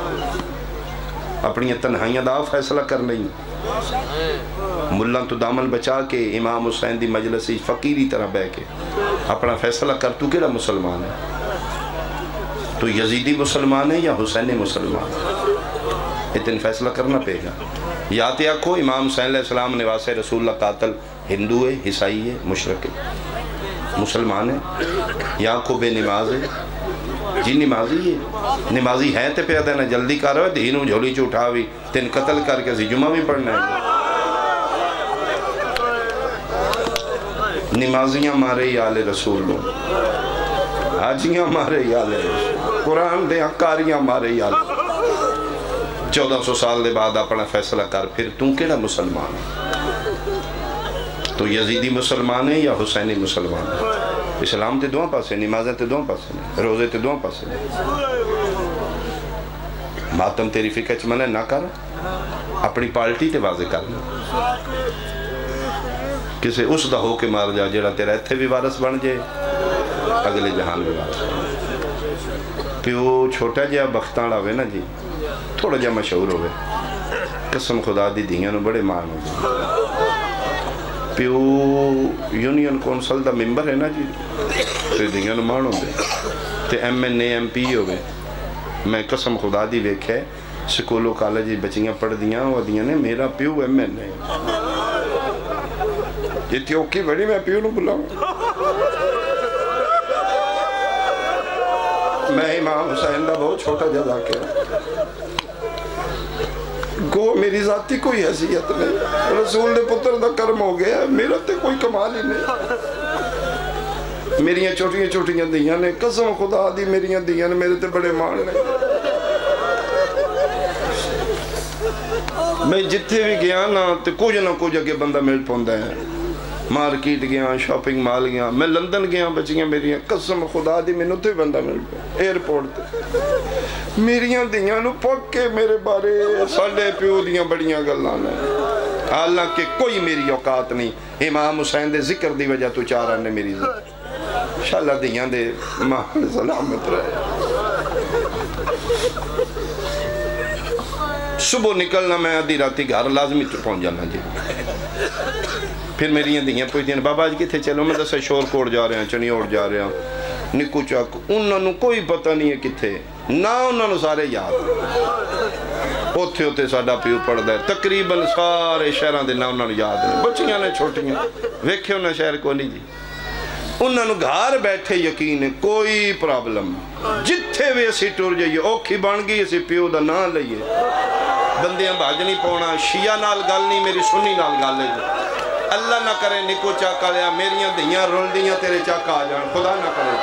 اپنی تنہائیاں دا فیصلہ کر نہیں ملہ تو دامن بچا کے امام حسین دی مجلسی فقیری طرح بے کے اپنا فیصلہ کر تو کیڑا مسلمان ہے تو یزیدی مسلمان ہے یا حسینی مسلمان ہے اتن فیصلہ کرنا پے گا یا تے آکھو امام حسین علیہ السلام نواس رسول اللہ قاتل ہندو ہے عیسائی ہے مشرک ہے مسلمان ہے یا کو بے نماز ہے جی نمازی ہے نمازی ہے تے پیدا نہ جلدی کر رہا ہے دینوں جھولی چو اٹھاوی تین قتل کر کے جمعہ بھی پڑھنا ہے نمازیاں مارے یا آل رسول لو حاجیاں مارے یا آل رسول قرآن دے اکاریاں مارے یا آل چودہ سو سال دے بعد اپنا فیصلہ کر پھر تم کیڑا مسلمان تو یزیدی مسلمان ہے یا حسینی مسلمان ہے اسلام تے دوہاں پاسے نمازیں تے دوہاں پاسے روزے تے دوہاں پاسے ماتم تیری فکر چ منع نہ کر اپنی پارٹی تے واضح کرنا کسے اس دا ہو کے مار جا جڑا تیرا ایتھے بھی وارث بن جائے اگلے جہان بھی وارث بن پیو چھوٹا جہا بختاں ہوئے نا جی تھوڑا جہا مشہور ہوئے قسم خدا دی دیاں نو بڑے مان ہو پیو یونین کونسل دا ممبر ہے نا جی تے دیاں نو مان ہوندے تے M N A M P ہوئے میں قسم خدا دی ویکھے سکولو کالجی بچیاں پڑھ دیاں وہ دیاں نے میرا پیو ایم این اے یہ تیوکی بڑی میں پیو نو بلاؤں میں امام حسین دا بہت چھوٹا جزا کے گو میری ذاتی کوئی حیثیت نہیں رسول دے پتر دا کرم ہو گیا میرا تے کوئی کمال ہی نہیں میریاں چھوٹیاں چھوٹیاں دیاں نے قسم خدا دی میریاں دیاں نے میرے تے بڑے مان نے میں جتھے بھی گیا نا تے کچھ نہ کچھ اگے بندہ مل پوندا ہے مارکیٹ گیا شاپنگ مال گیا میں لندن گیا بچیاں میریاں قسم خدا دی میں تے بندہ مل پیا ایئرپورٹ تے میریاں دیاں نو پکے میرے بارے ساڈے پیو دیاں بڑیاں گلاں نے حالانکہ کوئی میری اوقات نہیں امام حسین دے ذکر دی وجہ تو چار آنے میری ذکر انشاءاللہ دیاں دے ماں سلامت رہے صبح نکلنا میں آدھی راتی گھر لازمی تو پہنچ جانا جی پھر میری دیاں پوچھتی ہیں بابا آج کتھے چلو میں دسا شور کوڑ جا رہے ہیں چنی اوڑ جا رہے ہیں نکو چاک انہوں نے کوئی پتہ نہیں ہے کتھے نہ انہوں نے سارے یاد اوتھے ہوتے ساڑھا پیو پڑھ دے تقریباً سارے شہران دے نہ انہوں نے یاد ہیں بچیاں نے چھوٹیاں ویکھے انہوں نے شہر کو نہیں جی انہوں نے گھار بیٹھے یقین ہے کوئی پرابلم جتھے بھی اسی ٹور جائیے اوکھی بان گئی اسی پیو دا نہ لئیے بندیاں بھاج نہیں پونا شیعہ نال گل نہیں میری سنی نال گل ہے اللہ نہ کرے نکو چاکا لیا میریاں دیاں رول دیاں تیرے چاکا آ جان خدا نہ کرے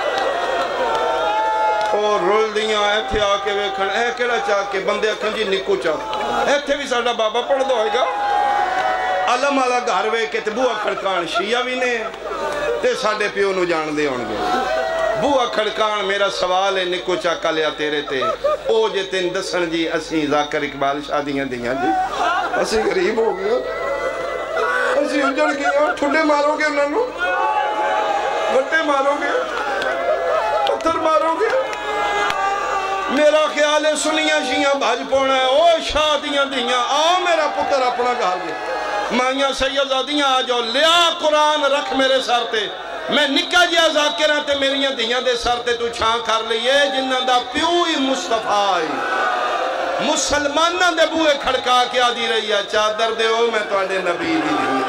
اور رول دیاں ایتھے آکے ویکھن اے کیڑا چاکے بندے اکھن جی نکو چاک ایتھے بھی ساڑھا بابا پڑھ دو ہوئے گا علم آلا گھر ویکے تے بوہ کھڑکان شیعہ بھی نے تے ساڑھے پیو نو جان دے ہونگے بوہ کھڑکان میرا سوال ہے نکو چاکا لیا تیرے تے او جے تین دسن جی اسی ذاکر اقبال شادیاں دیاں جی اسی غریب ہو گیا اسی اجڑ گیا ٹھنڈے مارو گے انہوں نے بٹے مارو گے پتھر مارو گے میرا خیال ہے سنیاں شیاں بھاج پونا ہے او شادیاں دیاں آؤ میرا پتر اپنا گھر دے مائیاں سیدادیاں آ جاؤ لیا قرآن رکھ میرے سر تے میں نکا جیا ذاکرہ تے میریاں دیاں دے سر تے تو چھان کر لئیے جنہ دا پیوئی مصطفیٰ آئی مسلمانہ دے بوئے کھڑکا کیا دی رہی ہے چادر دے ہو میں تو آڑے نبی دی دی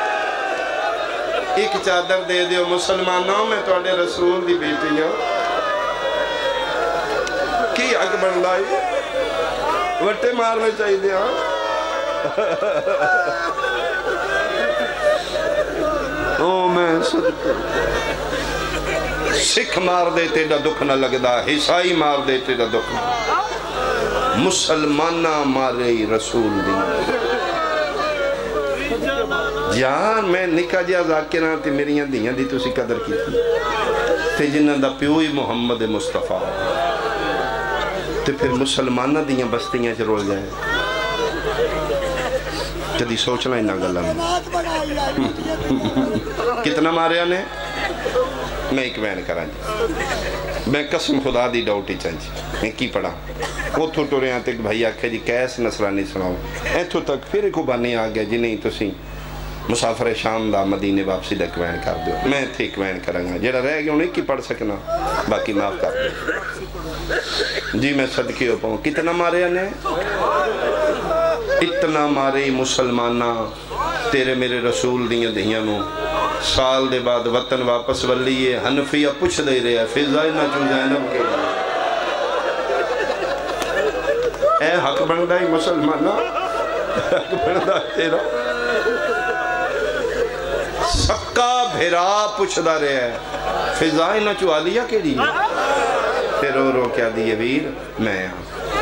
ایک چادر دے دے ہو مسلمانہ میں تو آڑے رسول دی بیٹی ہوں کی حق بن لائی وٹے مارنے چاہیے دے ہاں او میں صدقہ سکھ مار دیتے دا دکھ نہ لگدا حسائی مار دیتے دا دکھ مسلمانہ مارے رسول دی جان میں نکا جیا ذاکرہ تے میریاں دیاں دی تو سی قدر کی تھی تے جنہ دا پیوئی محمد مصطفیٰ تے پھر مسلمانہ دیاں بستیاں چرول جائیں جدی سوچنا ہی نہ گلہ میں کتنا ماریا نے میں ایک بین کرا جی میں قسم خدا دی ڈاؤٹی چاہیے میں کی پڑھا وہ تھو ٹو رہے ہیں تک بھائی آکھے جی کیس نصرانی سناؤ ایتھو تک پھر ایک بانی آگیا جی نہیں تو سی مسافر شام دا مدینے واپسی دا ایک بین کر دو میں تھے ایک بین کرنگا جیڑا رہ گیا انہیں کی پڑھ سکنا باقی معاف کر دو جی میں صدقی ہو پاؤں کتنا ماریا نے اتنا مارے مسلمانہ تیرے میرے رسول دیاں دیاں نو سال دے بعد وطن واپس ولیے حنفیہ پوچھ دے رہے ہیں فضائی نہ چو زینب کے اے حق بندہ ہی مسلمانہ حق بندہ تیرا سکا بھیرا پوچھ دا رہے ہیں فضائی نہ چو آلیہ کے لیے پھر رو رو کیا دیئے ویر میں یہاں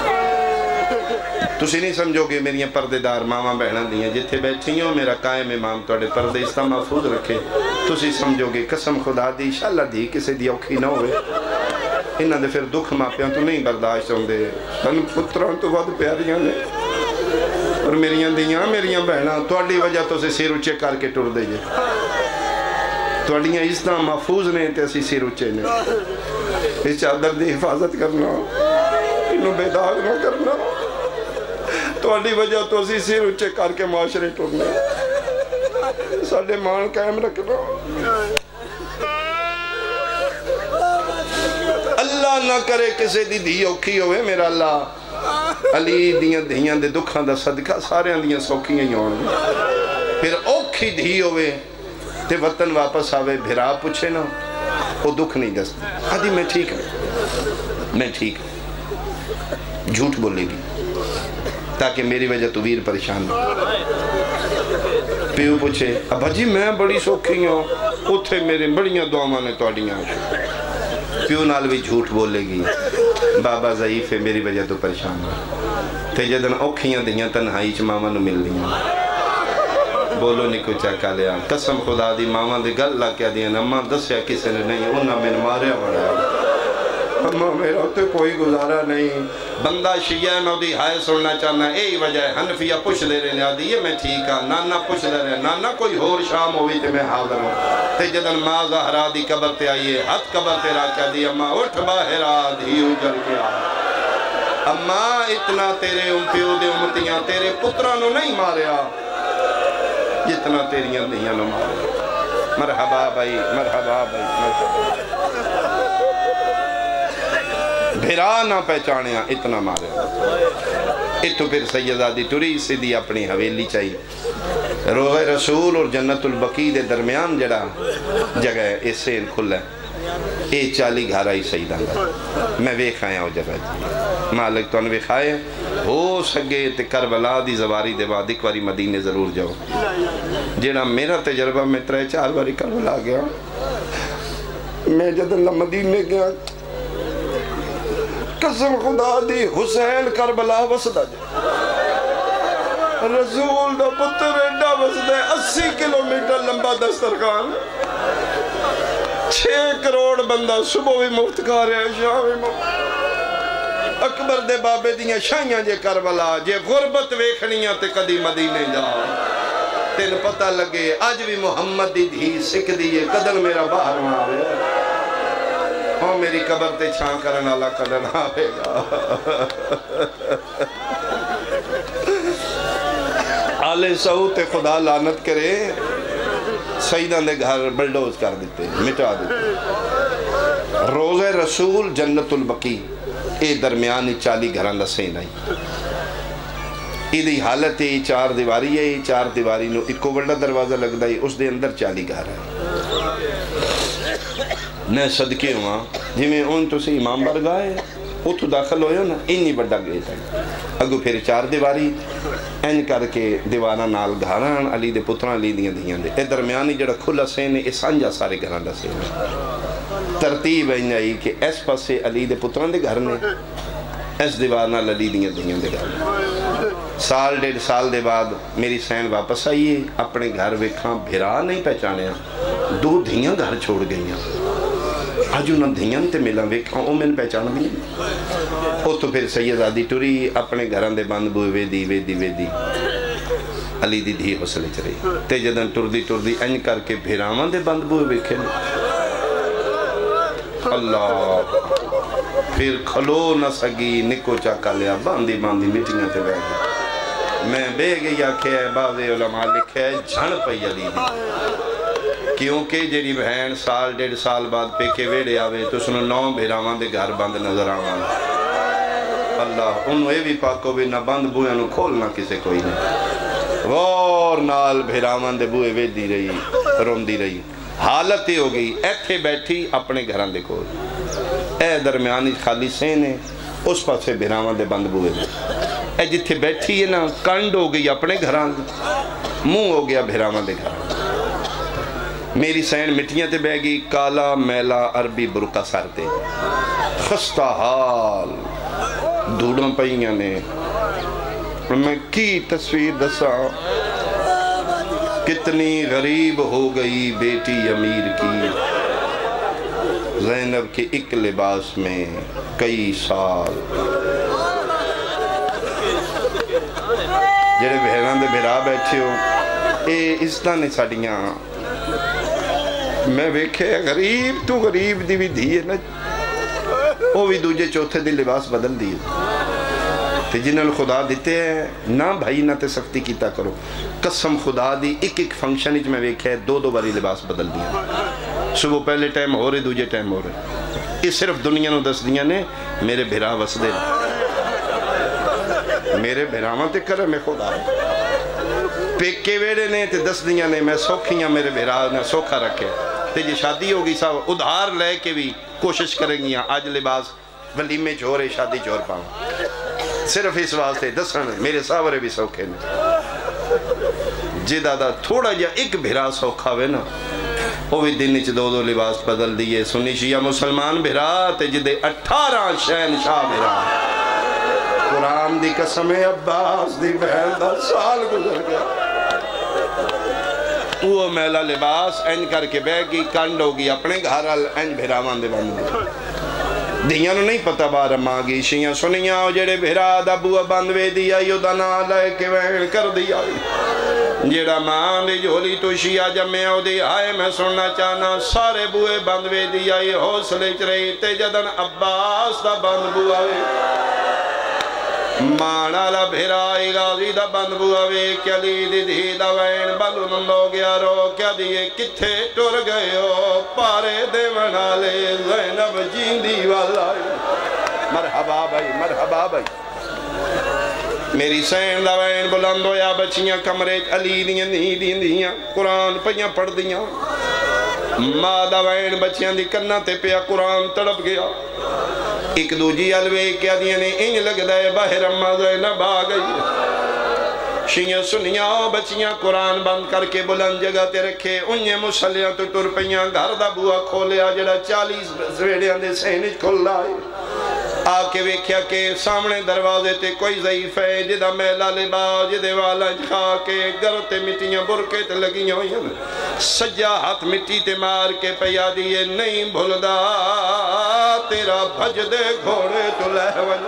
تسی نہیں سمجھو گے میری پردے دار ماما بہنا دیئے جتھے بیٹھی ہوں میرا قائم امام توڑے پردے اس طرح محفوظ رکھے تسی سمجھو گے قسم خدا دی انشاءاللہ دی کسے دی اوکھی نہ ہوئے انہاں دے پھر دکھ ماپیاں تو نہیں برداشت ہوں دے تن پتران تو بہت پیاریاں نے اور میریاں دیاں میریاں بہنا توڑی وجہ تو سے سیر اچھے کر کے ٹر دے جے توڑیاں اس طرح محفوظ نہیں تے اسی سیر اچھے نے اس چادر دی حفاظت کرنا انہوں بے داغ نہ کرنا توڑی وجہ تو اسی سیر اچھے کر کے معاشرے ٹرنے ساڑھے مان قائم رکھنا اللہ نہ کرے کسے دی دی اوکھی ہوئے میرا اللہ علی دیاں دیاں دے دکھاں دا صدقہ سارے دیاں سوکھیاں ہی ہونے پھر اوکھی دی ہوئے تے وطن واپس آوے بھیرا پوچھے نا وہ دکھ نہیں دستے آدھی میں ٹھیک ہے میں ٹھیک ہے جھوٹ بولے گی تاکہ میری وجہ تو ویر پریشان نہ پیو پوچھے ابا جی میں بڑی سوکھی ہوں اتھے میرے بڑیاں دعاواں نے توڑیاں پیو نال بھی جھوٹ بولے گی بابا ضعیف ہے میری وجہ تو پریشان ہے تے جدن اوکھیاں دیاں تنہائی چ ماما نو مل لیاں بولو نکو چاکا لیا قسم خدا دی ماما دی گل لا کیا دیا اماں دسیا کسی نے نہیں انہاں میں ماریا بڑا اماں میرا تے کوئی گزارا نہیں بندہ شیعہ میں دی ہائے سننا چاہنا اے وجہ ہے حنفیہ پوچھ دے رہے نے دی یہ میں ٹھیک ہاں نانا پوچھ دے رہے نانا کوئی ہور شام ہوئی تے میں حاضر ہوں تے جدن ماں زہرا دی قبر تے آئیے ہاتھ قبر تے راکیا دی اماں اٹھ باہر آ دی اجل کے آ اماں اتنا تیرے امپیو دے امتیاں تیرے پترانو نہیں ماریا جتنا تیریاں دیاں نو ماریا مرحبا بھائی مرحبا بھائی مرحبا بھرا نہ پہچانیا اتنا ماریا اتو پھر سیدہ دی ٹوری سیدھی اپنی حویلی چاہیے روح رسول اور جنت البقی دے درمیان جڑا جگہ ہے اس سے کھل ہے اے چالی گھارا ہی سیدہ گا میں ویکھ آیا ہوں جگہ جی مالک تو انوے کھائے ہو سگے تے کربلا دی زواری دے بعد ایک واری مدینے ضرور جاؤ جینا میرا تجربہ میں ترے چار واری کربلا گیا میں جد اللہ مدینے گیا قسم خدا دی حسین کربلا وسدہ جا رسول دا پتر ایڈا وسدہ اسی کلومیٹر لمبا دسترخوان چھے کروڑ بندہ صبح بھی مفت کھا رہے ہیں شاہ بھی مفت اکبر دے بابے دیاں شائیاں جے کربلا جے غربت ویکھنیاں تے کدی مدینے جا تین پتہ لگے آج بھی محمد دی دھی سکھ دیئے قدر میرا باہر وہاں آوے ہاں میری قبر تے چھان کرن اللہ قدر آوے گا آلِ سعود تے خدا لعنت کرے سیدان دے گھر بلڈوز کر دیتے مٹا دیتے روز رسول جنت البقی اے درمیانی چالی گھران دا سین آئی ای دی حالت ہے چار دیواری ہے چار دیواری نو ایک کو بڑا دروازہ لگ دائی اس دے اندر چالی گھر ہے میں صدقے ہوا جی میں ان تو سے امام برگاہ وہ تو داخل ہوئے نا اینی بڑا گئے تھا اگو پھر چار دیواری این کر کے دیوارہ نال گھاران علی دے پتران علی دیاں دیاں دے اے درمیانی جڑا کھلا سین اے سانجا سارے گھران دا سین ترتیب ہے نہیں کہ اس پاسے علی دے پتران دے گھر نے اس دیوار نال علی دیاں دیاں دے گھر سال ڈیڑھ سال دے بعد میری سین واپس آئیے اپنے گھر ویکھاں بھرا نہیں پہچانے دو دھیاں گھر چھوڑ گئیاں آج انہاں دھیاں تے ملا ویکھاں او میں نے پہچان بھی او تو پھر سیدہ دی ٹوری اپنے گھران دے بند بوئے وے دی وے دی وے دی علی دی دھی حسلے چ رہی تے جدن ٹر دی ٹر دی این کر کے بھیراواں دے بند بوئے ویکھے اللہ پھر کھلو نہ سگی نکو چاکا لیا باندی باندی مٹیاں تے بیٹھ گئی میں بے گئی آکھے بعض علماء لکھے جھن پئی علی دی کیونکہ جیڑی بہن سال ڈیڑھ سال بعد پیکے ویڑے آوے تو سنو نو بھیراواں دے گھر بند نظر آوان اللہ انہوں اے بھی پاکو بھی نہ بند بوئے نو کھولنا کسے کوئی نہیں غور نال بھیراواں دے بوئے وے دی رہی روم دی رہی حالت ہی ہو گئی ایتھے بیٹھی اپنے گھران دے کھول اے درمیانی خالی سینے اس پاسے بھیراواں دے بند بوئے دے اے جتھے بیٹھی ہے نا کنڈ ہو گئی اپنے گھران دے منہ ہو گیا بھیراواں دے گھران میری سین مٹیاں تے بہ گئی کالا میلا عربی برقع سر تے خستہ حال دھوڑاں پئیاں نے میں کی تصویر دسا کتنی غریب ہو گئی بیٹی امیر کی زینب کے ایک لباس میں کئی سال جڑے بہران دے بھرا بیٹھے ہو اے اس طرح نے ساڑیاں میں ویکھے غریب تو غریب دی بھی دھی ہے نا وہ بھی دوجے چوتھے دی لباس بدل دیئے تے جنہوں خدا دیتے ہیں نہ بھائی نہ تے سختی کیتا کرو قسم خدا دی ایک ایک فنکشن اچ میں ویکھے دو دو باری لباس بدل دیا صبح پہلے ٹائم ہو رہے دوجے ٹائم ہو رہے یہ صرف دنیا نو دس دیاں نے میرے بھرا وسدے میرے بھراواں تے کرے میں خدا پیکے ویڑے نے تے دس دیاں نے میں سوکھیاں میرے بھرا نے سوکھا رکھے تے جی شادی ہوگی صاحب ادھار لے کے بھی کوشش کریں گیاں آج لباس ولیمے چھوڑے شادی چھوڑ پاؤں صرف اس واسطے دسن میرے ساورے بھی سوکھے نے جدا دا تھوڑا جا ایک بھرا سوکھا ہوئے نا وہ بھی دن چ دو دو لباس بدل دیئے سنی شیعہ مسلمان بھرا تے جدے اٹھارہ شہنشاہ بھرا قرآن دی قسم عباس دی بہن دا سال گزر گیا وہ میلا لباس این کر کے بے گی کنڈ ہوگی اپنے گھر این بھراوان دے بند دیاں نو نہیں پتا بارا مانگی شیعہ سنیاں جڑے بھرا دا بوا بندوے دیا یو دا نا لے کے وین کر دیا جڑا مان دی جھولی تو شیعہ جمعہ ہو دی آئے میں سننا چاہنا سارے بوئے بندوے دیا یہ حوصلے چ رہی تے جدن عباس دا بند بوا وے مانا لا بھرائی غازی دا بند بوا وے کیا لی دی دی دا وین بلو نندو گیا رو کیا دیئے کتھے ٹر گئے ہو پارے دے منالے زینب جیندی والا مرحبا بھائی مرحبا بھائی میری سین دا وین بلند ہویا بچیاں کمرے علی دیاں نہیں دیں دیاں قرآن پہیاں پڑھ دیاں ماں دا وین بچیاں دی کرنا تے پیا قرآن تڑپ گیا ایک دو جی علوے کیا دیاں نے انج لگ دائے باہر اممہ زینب آ گئی شیعہ سنیاں بچیاں قرآن بند کر کے بلند جگہ تے رکھے انہیں مسلیاں تو ٹر پیاں گھر دا بوا کھولیا جڑا چالیس زویڑیاں دے سینج کھول لائے آکے ویکھیا کہ سامنے دروازے تے کوئی ضعیف ہے جدہ میلا لباس جدے والا جھا کے گرتے مٹیاں برکے تے لگیاں ہوئیں سجا ہاتھ مٹی تے مار کے پیا دیئے نہیں بھولدا تیرا بھج دے گھوڑے تو لہون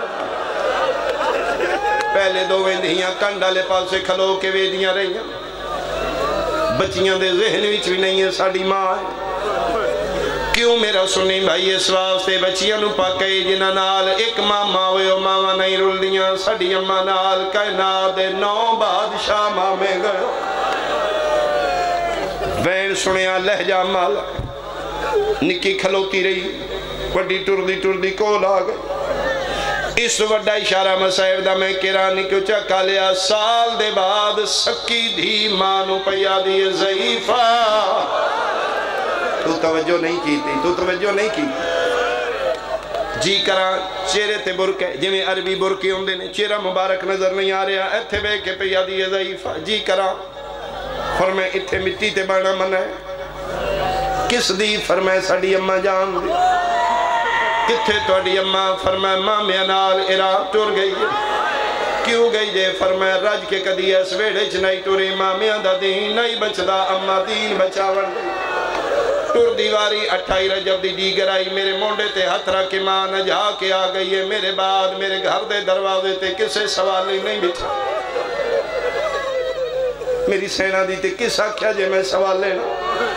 پہلے دو ویندیاں کنڈا لے پاسے کھلو کے ویدیاں رہیاں بچیاں دے ذہن وچ بھی نہیں ہے ساڑی ماں ہے کیوں میرا سنی بھائی اس واسطے بچیاں نو پاکے جنہ نال ایک ماما ہوئے و ماما نہیں رول دیاں ساڑی اممہ نال کائنات دے نو بادشاہ مامے گئے وین سنیا لہجہ مالا نکی کھلوتی رہی وڈی ٹر دی ٹر دی کول آ گئی اس وڈا اشارہ مسائب دا میں کرانی کیوں چکا لیا سال دے بعد سکی دھی مانو پیا دیئے ضعیفہ تو توجہ نہیں کی تھی تو توجہ نہیں کی جی کرا چہرے تے برکے جویں عربی برکے ہوندے نے چہرہ مبارک نظر نہیں آ رہا ایتھے بے کے پیا دیئے ضعیفہ جی کرا فرمائے اتھے مٹی تے بانا منہ ہے کس دی فرمائے ساڑی اممہ جان دی کتھے توڑی اممہ فرمائے ماں میں نال عراق ٹور گئی ہے کیوں گئی جے فرمائے رج کے کدی اس ویڑے چنائی ٹوری ماں میں دا دین نہیں بچدا اممہ دین بچاون گئی ٹور دیواری اٹھائی رجب دی دیگر آئی میرے مونڈے تے ہتھرہ کے ماں نہ جا کے آ گئی ہے میرے بعد میرے گھر دے دروازے تے کسے سوالی نہیں بٹھا میری سینہ دی تے کس آکھیا جے میں سوال لینا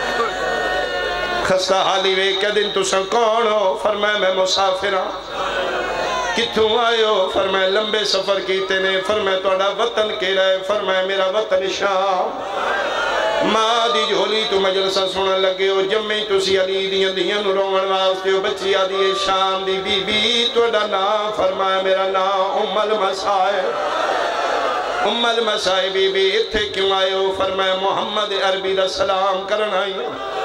خستہ حالی وے کہ دن تو سن کون ہو فرمائے میں مسافرہ کتھوں آئے ہو فرمائے لمبے سفر کیتے نے فرمائے توڑا وطن کے رہے فرمائے میرا وطن شام ماں دی جھولی تو مجلسہ سنن لگے ہو جمعی تو سی علی دیاں دیاں نو رومن واسطے ہو بچی آدھی شام دی بی بی توڑا نام فرمائے میرا نام ام المسائے ام المسائے بی بی اتھے کیوں آئے ہو فرمائے محمد عربی دا سلام کرن آئی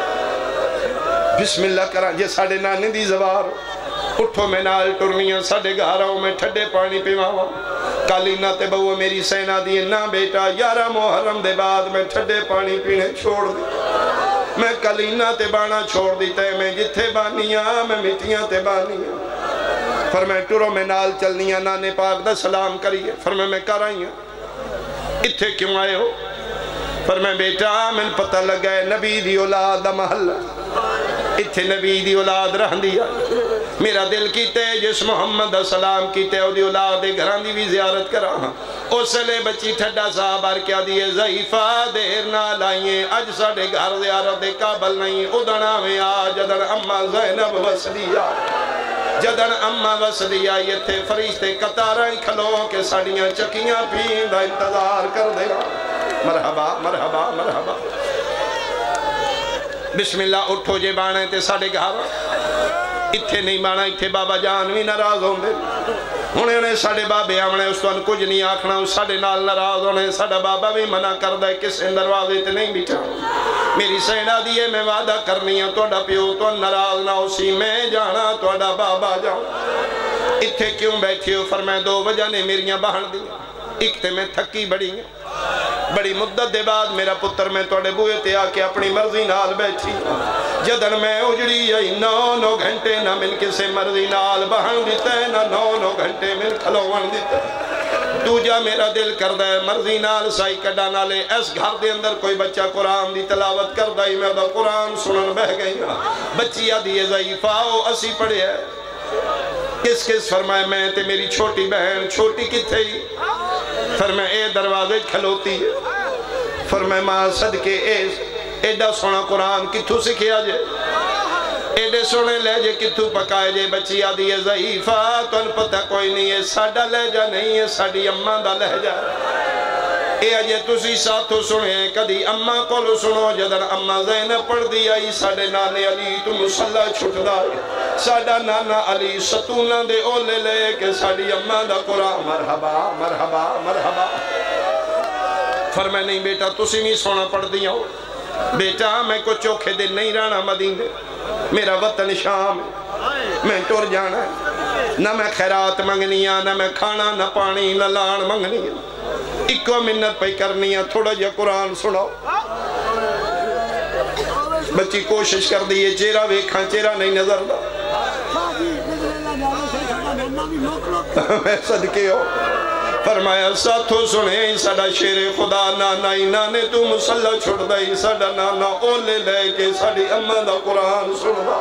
بسم اللہ کران جے ساڑے نانے دی زوار اٹھو میں نال ٹرنیاں ساڑے گھاراؤں میں ٹھڈے پانی پہ ماں کالینا تے بہو میری سینہ دیئے نا بیٹا یارہ محرم دے بعد میں ٹھڈے پانی پینے چھوڑ دی میں کالینا تے بانا چھوڑ دی تے میں جتھے بانیاں میں مٹیاں تے بانیاں فرمائے ٹرو میں نال چلنیاں نانے پاک دا سلام کریے فرمائے میں کر آئیاں اتھے کیوں آئے ہو فرمائے بیٹا میں پتہ لگا ہے نبی دی اولاد دا محلہ اتھے نبی دی اولاد رہن دیا میرا دل کیتے جس محمد سلام کیتے او دی اولاد گھران دی بھی زیارت کرا اس لے بچی ٹھڈا صاحبار کیا دیئے ضعیفہ دیر نہ لائیں اج ساڑے گھر زیارت دے قابل نہیں ادھنا میں آ جدن اممہ زینب وسدیا جدن اممہ وسدیا یہ تھے فرشتے قطاریں کھلو کے ساڑیاں چکیاں پین دا انتظار کر دے مرحبا مرحبا مرحبا بسم اللہ اٹھو جے بانے تے ساڑے گھر اتھے نہیں بانا اتھے بابا جان بھی ناراض ہوں دے ہونے انہیں ساڑے بابے آمنے اس تو ان کچھ نہیں آکھنا اس ساڑے نال ناراض ہونے ساڑا بابا بھی منع کر دے کس دروازے تے نہیں بیٹھا میری سینہ دیئے میں وعدہ کرنی ہے توڑا پیو تو ناراض نہ اسی میں جانا توڑا بابا جاؤ اتھے کیوں بیٹھے ہو فرمائے دو وجہ نے میریاں بہن دی ایک تے میں تھکی بڑی ہیں بڑی مدت دے بعد میرا پتر میں توڑے بوئے تے آکے اپنی مرضی نال بیٹھی جدن میں اجڑی آئی نو نو گھنٹے نہ مل کسے مرضی نال بہن دیتا ہے نہ نو نو گھنٹے مل کھلوان دیتا ہے دوجا میرا دل کردہ ہے مرضی نال سائی کڈا نالے اس گھر دے اندر کوئی بچہ قرآن دی تلاوت کردہ ہی میں دا قرآن سنن بہ گئی نا بچی آدھی ضعیفہ ہو اسی پڑھے ہے کس کس فرمائے میں تے میری چھوٹی بہن چھوٹی کتھے ہی فرمائے اے دروازے کھلوتی ہے فرمائے ماں صدقے اے ایڈا سونا قرآن کتھو سکھیا جے ایڈے سونے لہجے کتھو پکائے جے بچی آدھی ہے ضعیفہ تو ان پتہ کوئی نہیں ہے ساڑھا لہجہ نہیں ہے ساڑھی اممہ دا لہجہ اے اجے تسی ساتھو سنے کدی اممہ کولو سنو جدن اممہ زینب پڑھ دی آئی ساڑھے نانے علی تو مسلح چھٹ دائی ساڑھا نانا علی ستونہ دے اولے لے کہ ساڑھی اممہ دا قرآن مرحبا مرحبا مرحبا فرمائے نہیں بیٹا تسی نہیں سونا پڑھ دیا ہو بیٹا میں کو چوکھے دن نہیں رہنا مدینے میرا وطن شام میں ٹور جانا ہے نہ میں خیرات منگنیاں نہ میں کھانا نہ پانی نہ لان منگنیاں اکو منت پہ کرنیاں تھوڑا جا قرآن سناؤ بچی کوشش کر دیئے چیرہ ویکھاں چیرہ نہیں نظر دا میں صدقے ہو فرمایا ساتھو سنے ساڑا شیر خدا نانا ہی نانے تو مسلح چھوڑ دائی ساڑا نانا اولے لے کے ساڑی اممہ دا قرآن سن دا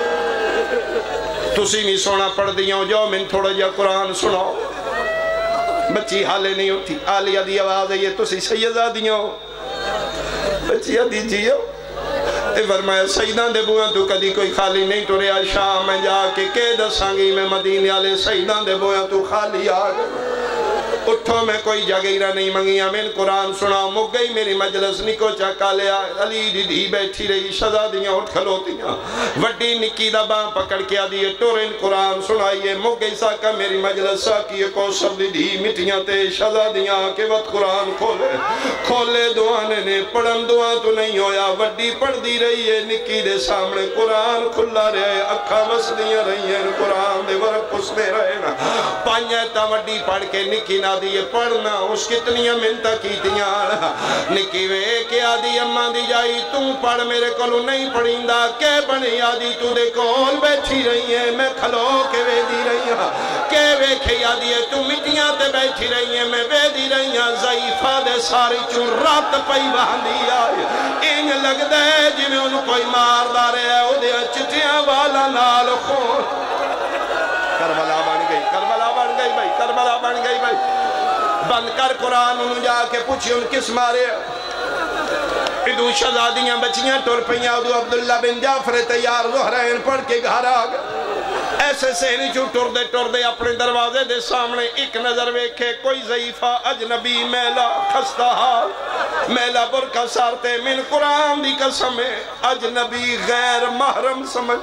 تسی نہیں سونا پڑھ دیاں جو من تھوڑا جا قرآن سناؤ بچی حالے نہیں ہوتی آلیہ دی آواز ہے یہ تسی سیدہ دیاں ہو بچی آدھی جیو اے فرمایا سیدان دے بویاں تو کدی کوئی خالی نہیں تو ریا شام میں جا کے کہ دسانگی میں مدینے آلے سیدان دے بویاں تو خالی آگئے اٹھو میں کوئی جاگیرہ نہیں منگیاں میں قرآن سنا مک گئی میری مجلس نکو چاکا لیا علی دی دی بیٹھی رہی شہزادیاں اٹھ کھلوتیاں وڈی نکی دا باں پکڑ کیا دیئے ٹورن قرآن سنائیے مک گئی ساکا میری مجلس ساکی کو سب دی دی مٹیاں تے شہزادیاں کے وقت قرآن کھولے کھولے دعانے نے پڑھن دعا تو نہیں ہویا وڈی پڑھ دی رہی ہے نکی دے سامنے قرآن کھلا رہے اکھا بس دیاں رہی ہیں قرآن دے ورق پسنے رہے نا پانیتا وڈی پڑھ کے نکی نا دیئے پڑھنا اس کتنیاں منتہ کی دیاں نکی وے کہ آدھی اممہ دی جائی تم پڑھ میرے کلو نہیں پڑھیندہ کہ بنی آدھی تو دے کول بیٹھی رہی ہیں میں کھلو کے وے دی رہی ہیں کہ وے کھی آدھی ہے تم مٹیاں تے بیٹھی رہی ہیں میں وے دی رہی ہیں ضعیفہ دے ساری چون رات پئی باندھی آئی این لگ دے جی میں انہوں کوئی مار دارے ہے او دیا چٹیاں والا نال خون کربلا بن گئی کربلا بن گئی بھائی کربلا بن گئی بھائی بند کر قرآن انہوں جا کے پوچھی ان کس مارے ادو شہزادیاں بچیاں ٹور پہیاں ادو عبداللہ بن جعفر تیار زہرین پڑھ کے گھر آگئے ایسے سہنی چو ٹور دے ٹور دے اپنے دروازے دے سامنے ایک نظر ویکھے کوئی ضعیفہ اجنبی میلا خستہ حال میلا برکہ سارتے من قرآن دی قسم اجنبی غیر محرم سمجھ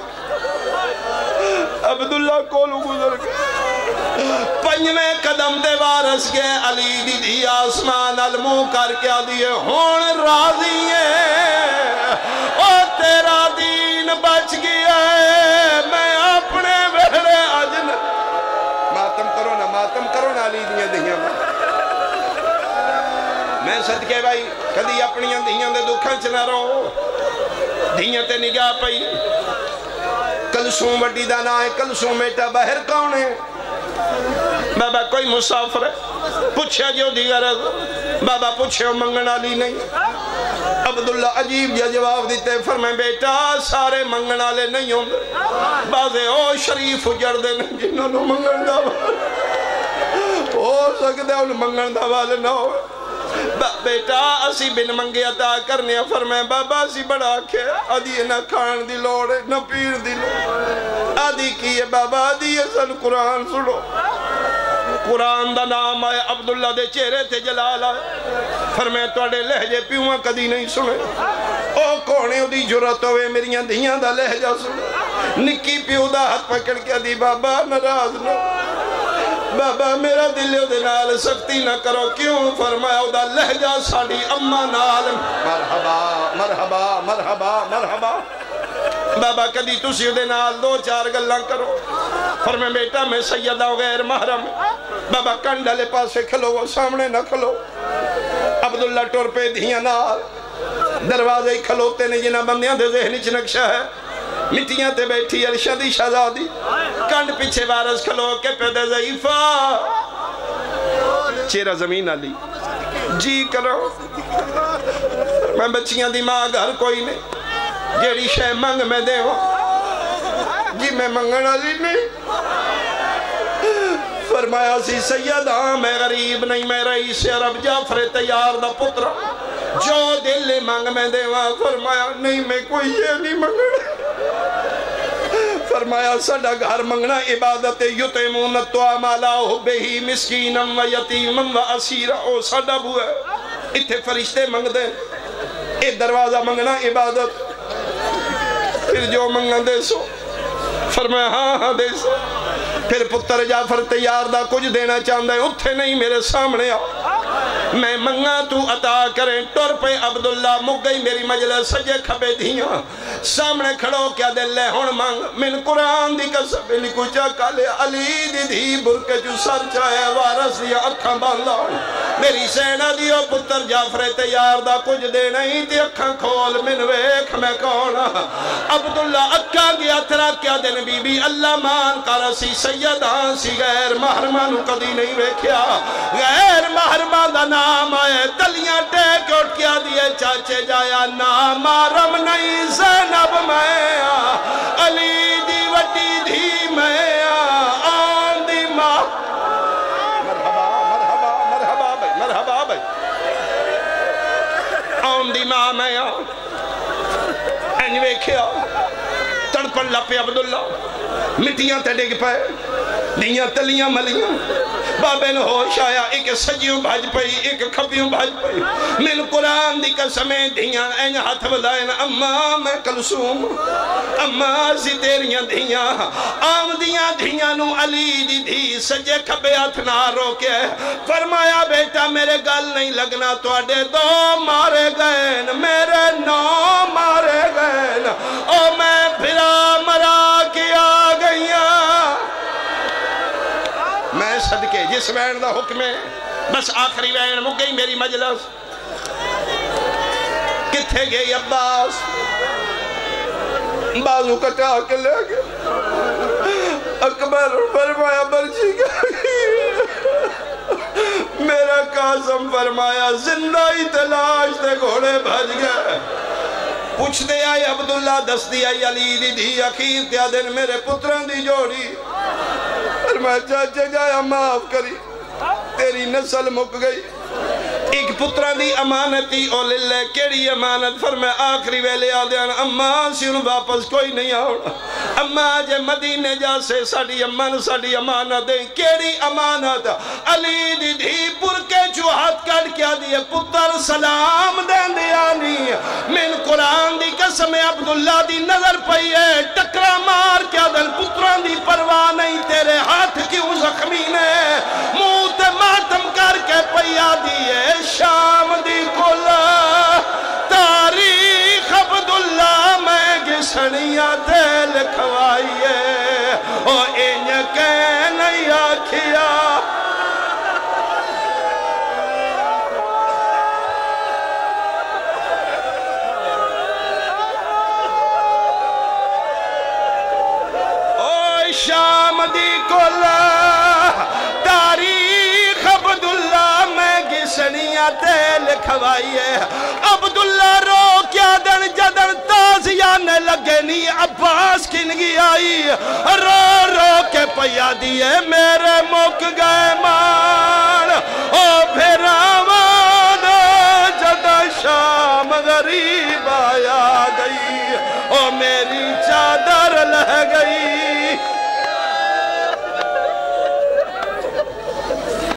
عبداللہ کولو گزر گئے پنجویں قدم دے وارس گئے علی دی دی آسمان المو کر کے دیئے ہون راضی ہے او تیرا دین بچ گیا ہے میں اپنے بہرے اجن ماتم کرو نا ماتم کرو نا علی دیئے دیئے میں صدقے بھائی کدی اپنی دیئے دے دکھاں چنا رہو دیئے تے نگاہ پئی کلسوم وڈی دانا ہے کلسوم بیٹا بہر کون ہے بابا کوئی مسافر ہے پوچھا جو دیگر ہے بابا پوچھے ہو منگنا لی نہیں عبداللہ عجیب جا جواب دیتے فرمائے بیٹا سارے منگنا لے نہیں ہوں گے بازے او شریف اجڑ دے نہیں جنہوں نے منگن دا ہو سکتے ہیں منگن دا والے نہ ہو بیٹا اسی بن منگے عطا کرنے فرمائے بابا اسی بڑا کھے آدھی نہ کھان دی لوڑے نہ پیر دی لوڑے آدھی کیے بابا آدھی اصل قرآن سنو قرآن دا نام آئے عبداللہ دے چہرے تے جلال آئے فرمائے توڑے لہجے پیوہاں کدی نہیں سنے او کونے ہو دی جرات ہوئے میریاں دھیاں دا لہجہ سنے نکی پیو دا ہاتھ پکڑ کے دی بابا نراز نہ بابا میرا دل دے نال سختی نہ کرو کیوں فرمایا دا لہجہ ساڑی اممہ نال مرحبا مرحبا مرحبا مرحبا بابا کدی تسی دے نال دو چار گلاں کرو فرمائے بیٹا میں سیدہ غیر محرم بابا کنڈلے پاسے کھلو وہ سامنے نہ کھلو عبداللہ ٹور پہ دھیاں نال دروازے کھلوتے نے جنہ بندیاں دے ذہنی چ نقشہ ہے مٹیاں تے بیٹھی عرشہ دی شہزادی کنڈ پیچھے وارث کھلو کے پیدے ضعیفہ چہرہ زمین علی جی کرو میں بچیاں دی ماں گھر کوئی نہیں جیڑی شے منگ میں دے ہو جی میں منگن علی نہیں فرمایا سی سیدہ میں غریب نہیں میں رئیس عرب جعفر تیار دا پتر جو دل مانگ میں دے وہاں فرمایا نہیں میں کوئی یہ نہیں منگنا فرمایا سڑا گھر منگنا عبادت یتیمون الطعام علی حبہ مسکینا و یتیما و اسیرا او سڑا بو ہے اتھے فرشتے منگ دے اے دروازہ منگنا عبادت پھر جو منگنا دے سو فرمایا ہاں ہاں دے سو پھر پتر جعفر تیار دا کچھ دینا چاہتا ہے اتھے نہیں میرے سامنے آؤ میں منگا تو عطا کریں ٹور پہ عبداللہ مک گئی میری مجلس سجے کھبے دھیاں سامنے کھڑو کیا دل لے ہون مانگ من قرآن دی قصب لکو چاکا لے علی دی دھی برکے جو سر چاہے وارس دیا اکھاں باندھا میری سینہ دیو پتر جعفر تیار دا کچھ دے نہیں تی اکھاں کھول من ویکھ میں کونا عبداللہ اکھاں گیا ترا کیا دن بی بی اللہ مان کارسی سیدان سی غیر محرمانو قدی نہیں ویکھیا غیر محرمان دا نام آئے تلیاں ٹیک اٹھ کیا دیئے چاچے جایا نام آرم نہیں زینب میں علی دی وٹی دھی میں آن دی ماں مرحبا مرحبا مرحبا بھائی مرحبا بھائی آن دی ماں میں انجوے کیا تڑپن لپے عبداللہ مٹیاں تے ڈگ پائے دیاں تلیاں ملیاں بابے نے ہوش آیا ایک سجیوں بھاج پئی ایک کھپیوں بھاج پئی من قرآن دی قسمیں دھیاں این ہاتھ ودائن اماں میں کلثوم اماں سی تیریاں دھیاں آم دیاں دھیاں نو علی دی دھی سجے کھپے ہاتھ نہ روکے فرمایا بیٹا میرے گل نہیں لگنا تو اڈے دو مارے گئے میرے نو مارے گئے او میں پھرا مرا کیا گئیاں میں صدقے جس وین دا حکم ہے بس آخری وین مک گئی میری مجلس کتھے گئی عباس بازو کٹا کے لے گئے اکبر فرمایا برچی گئی میرا قاسم فرمایا زندہی تلاش تے گھوڑے بھج گئے پوچھ دے آئی عبداللہ دس دی آئی علی دی دی اخیر تیا دن میرے پتران دی جوڑی فرمایا چاچے جایا معاف کری تیری نسل مک گئی ایک پتران دی امانتی او للہ کیڑی امانت فرمایا آخری ویلے آدھیان اماں سیون واپس کوئی نہیں آوڑا اماں جے مدینے جا سے ساڑی امان ساڑی امانت دیں کیڑی امانت علی دی دھی پر کے جو ہاتھ کڑ کیا دیئے پتر سلام دین دیانی من قرآن دی قسم عبداللہ دی نظر پئیے ٹکرا مار کیا دل پتران دی پرواہ نہیں تیرے ہاتھ کیوں زخمی نے موت ماتم کر کے پئیا دیئے شام دی کل تاریخ عبداللہ میں گسنیاں دل کھوائیے او انج کے نہیں آکھیا او شام دی کل تاریخ عبداللہ میں گسنیاں دل کھوائیے عبداللہ رو کیا دن جدن تازیانے لگے نی عباس کنگی آئی رو رو کے پیا دیئے میرے مک گئے مان او پھر آمان جدہ شام غریب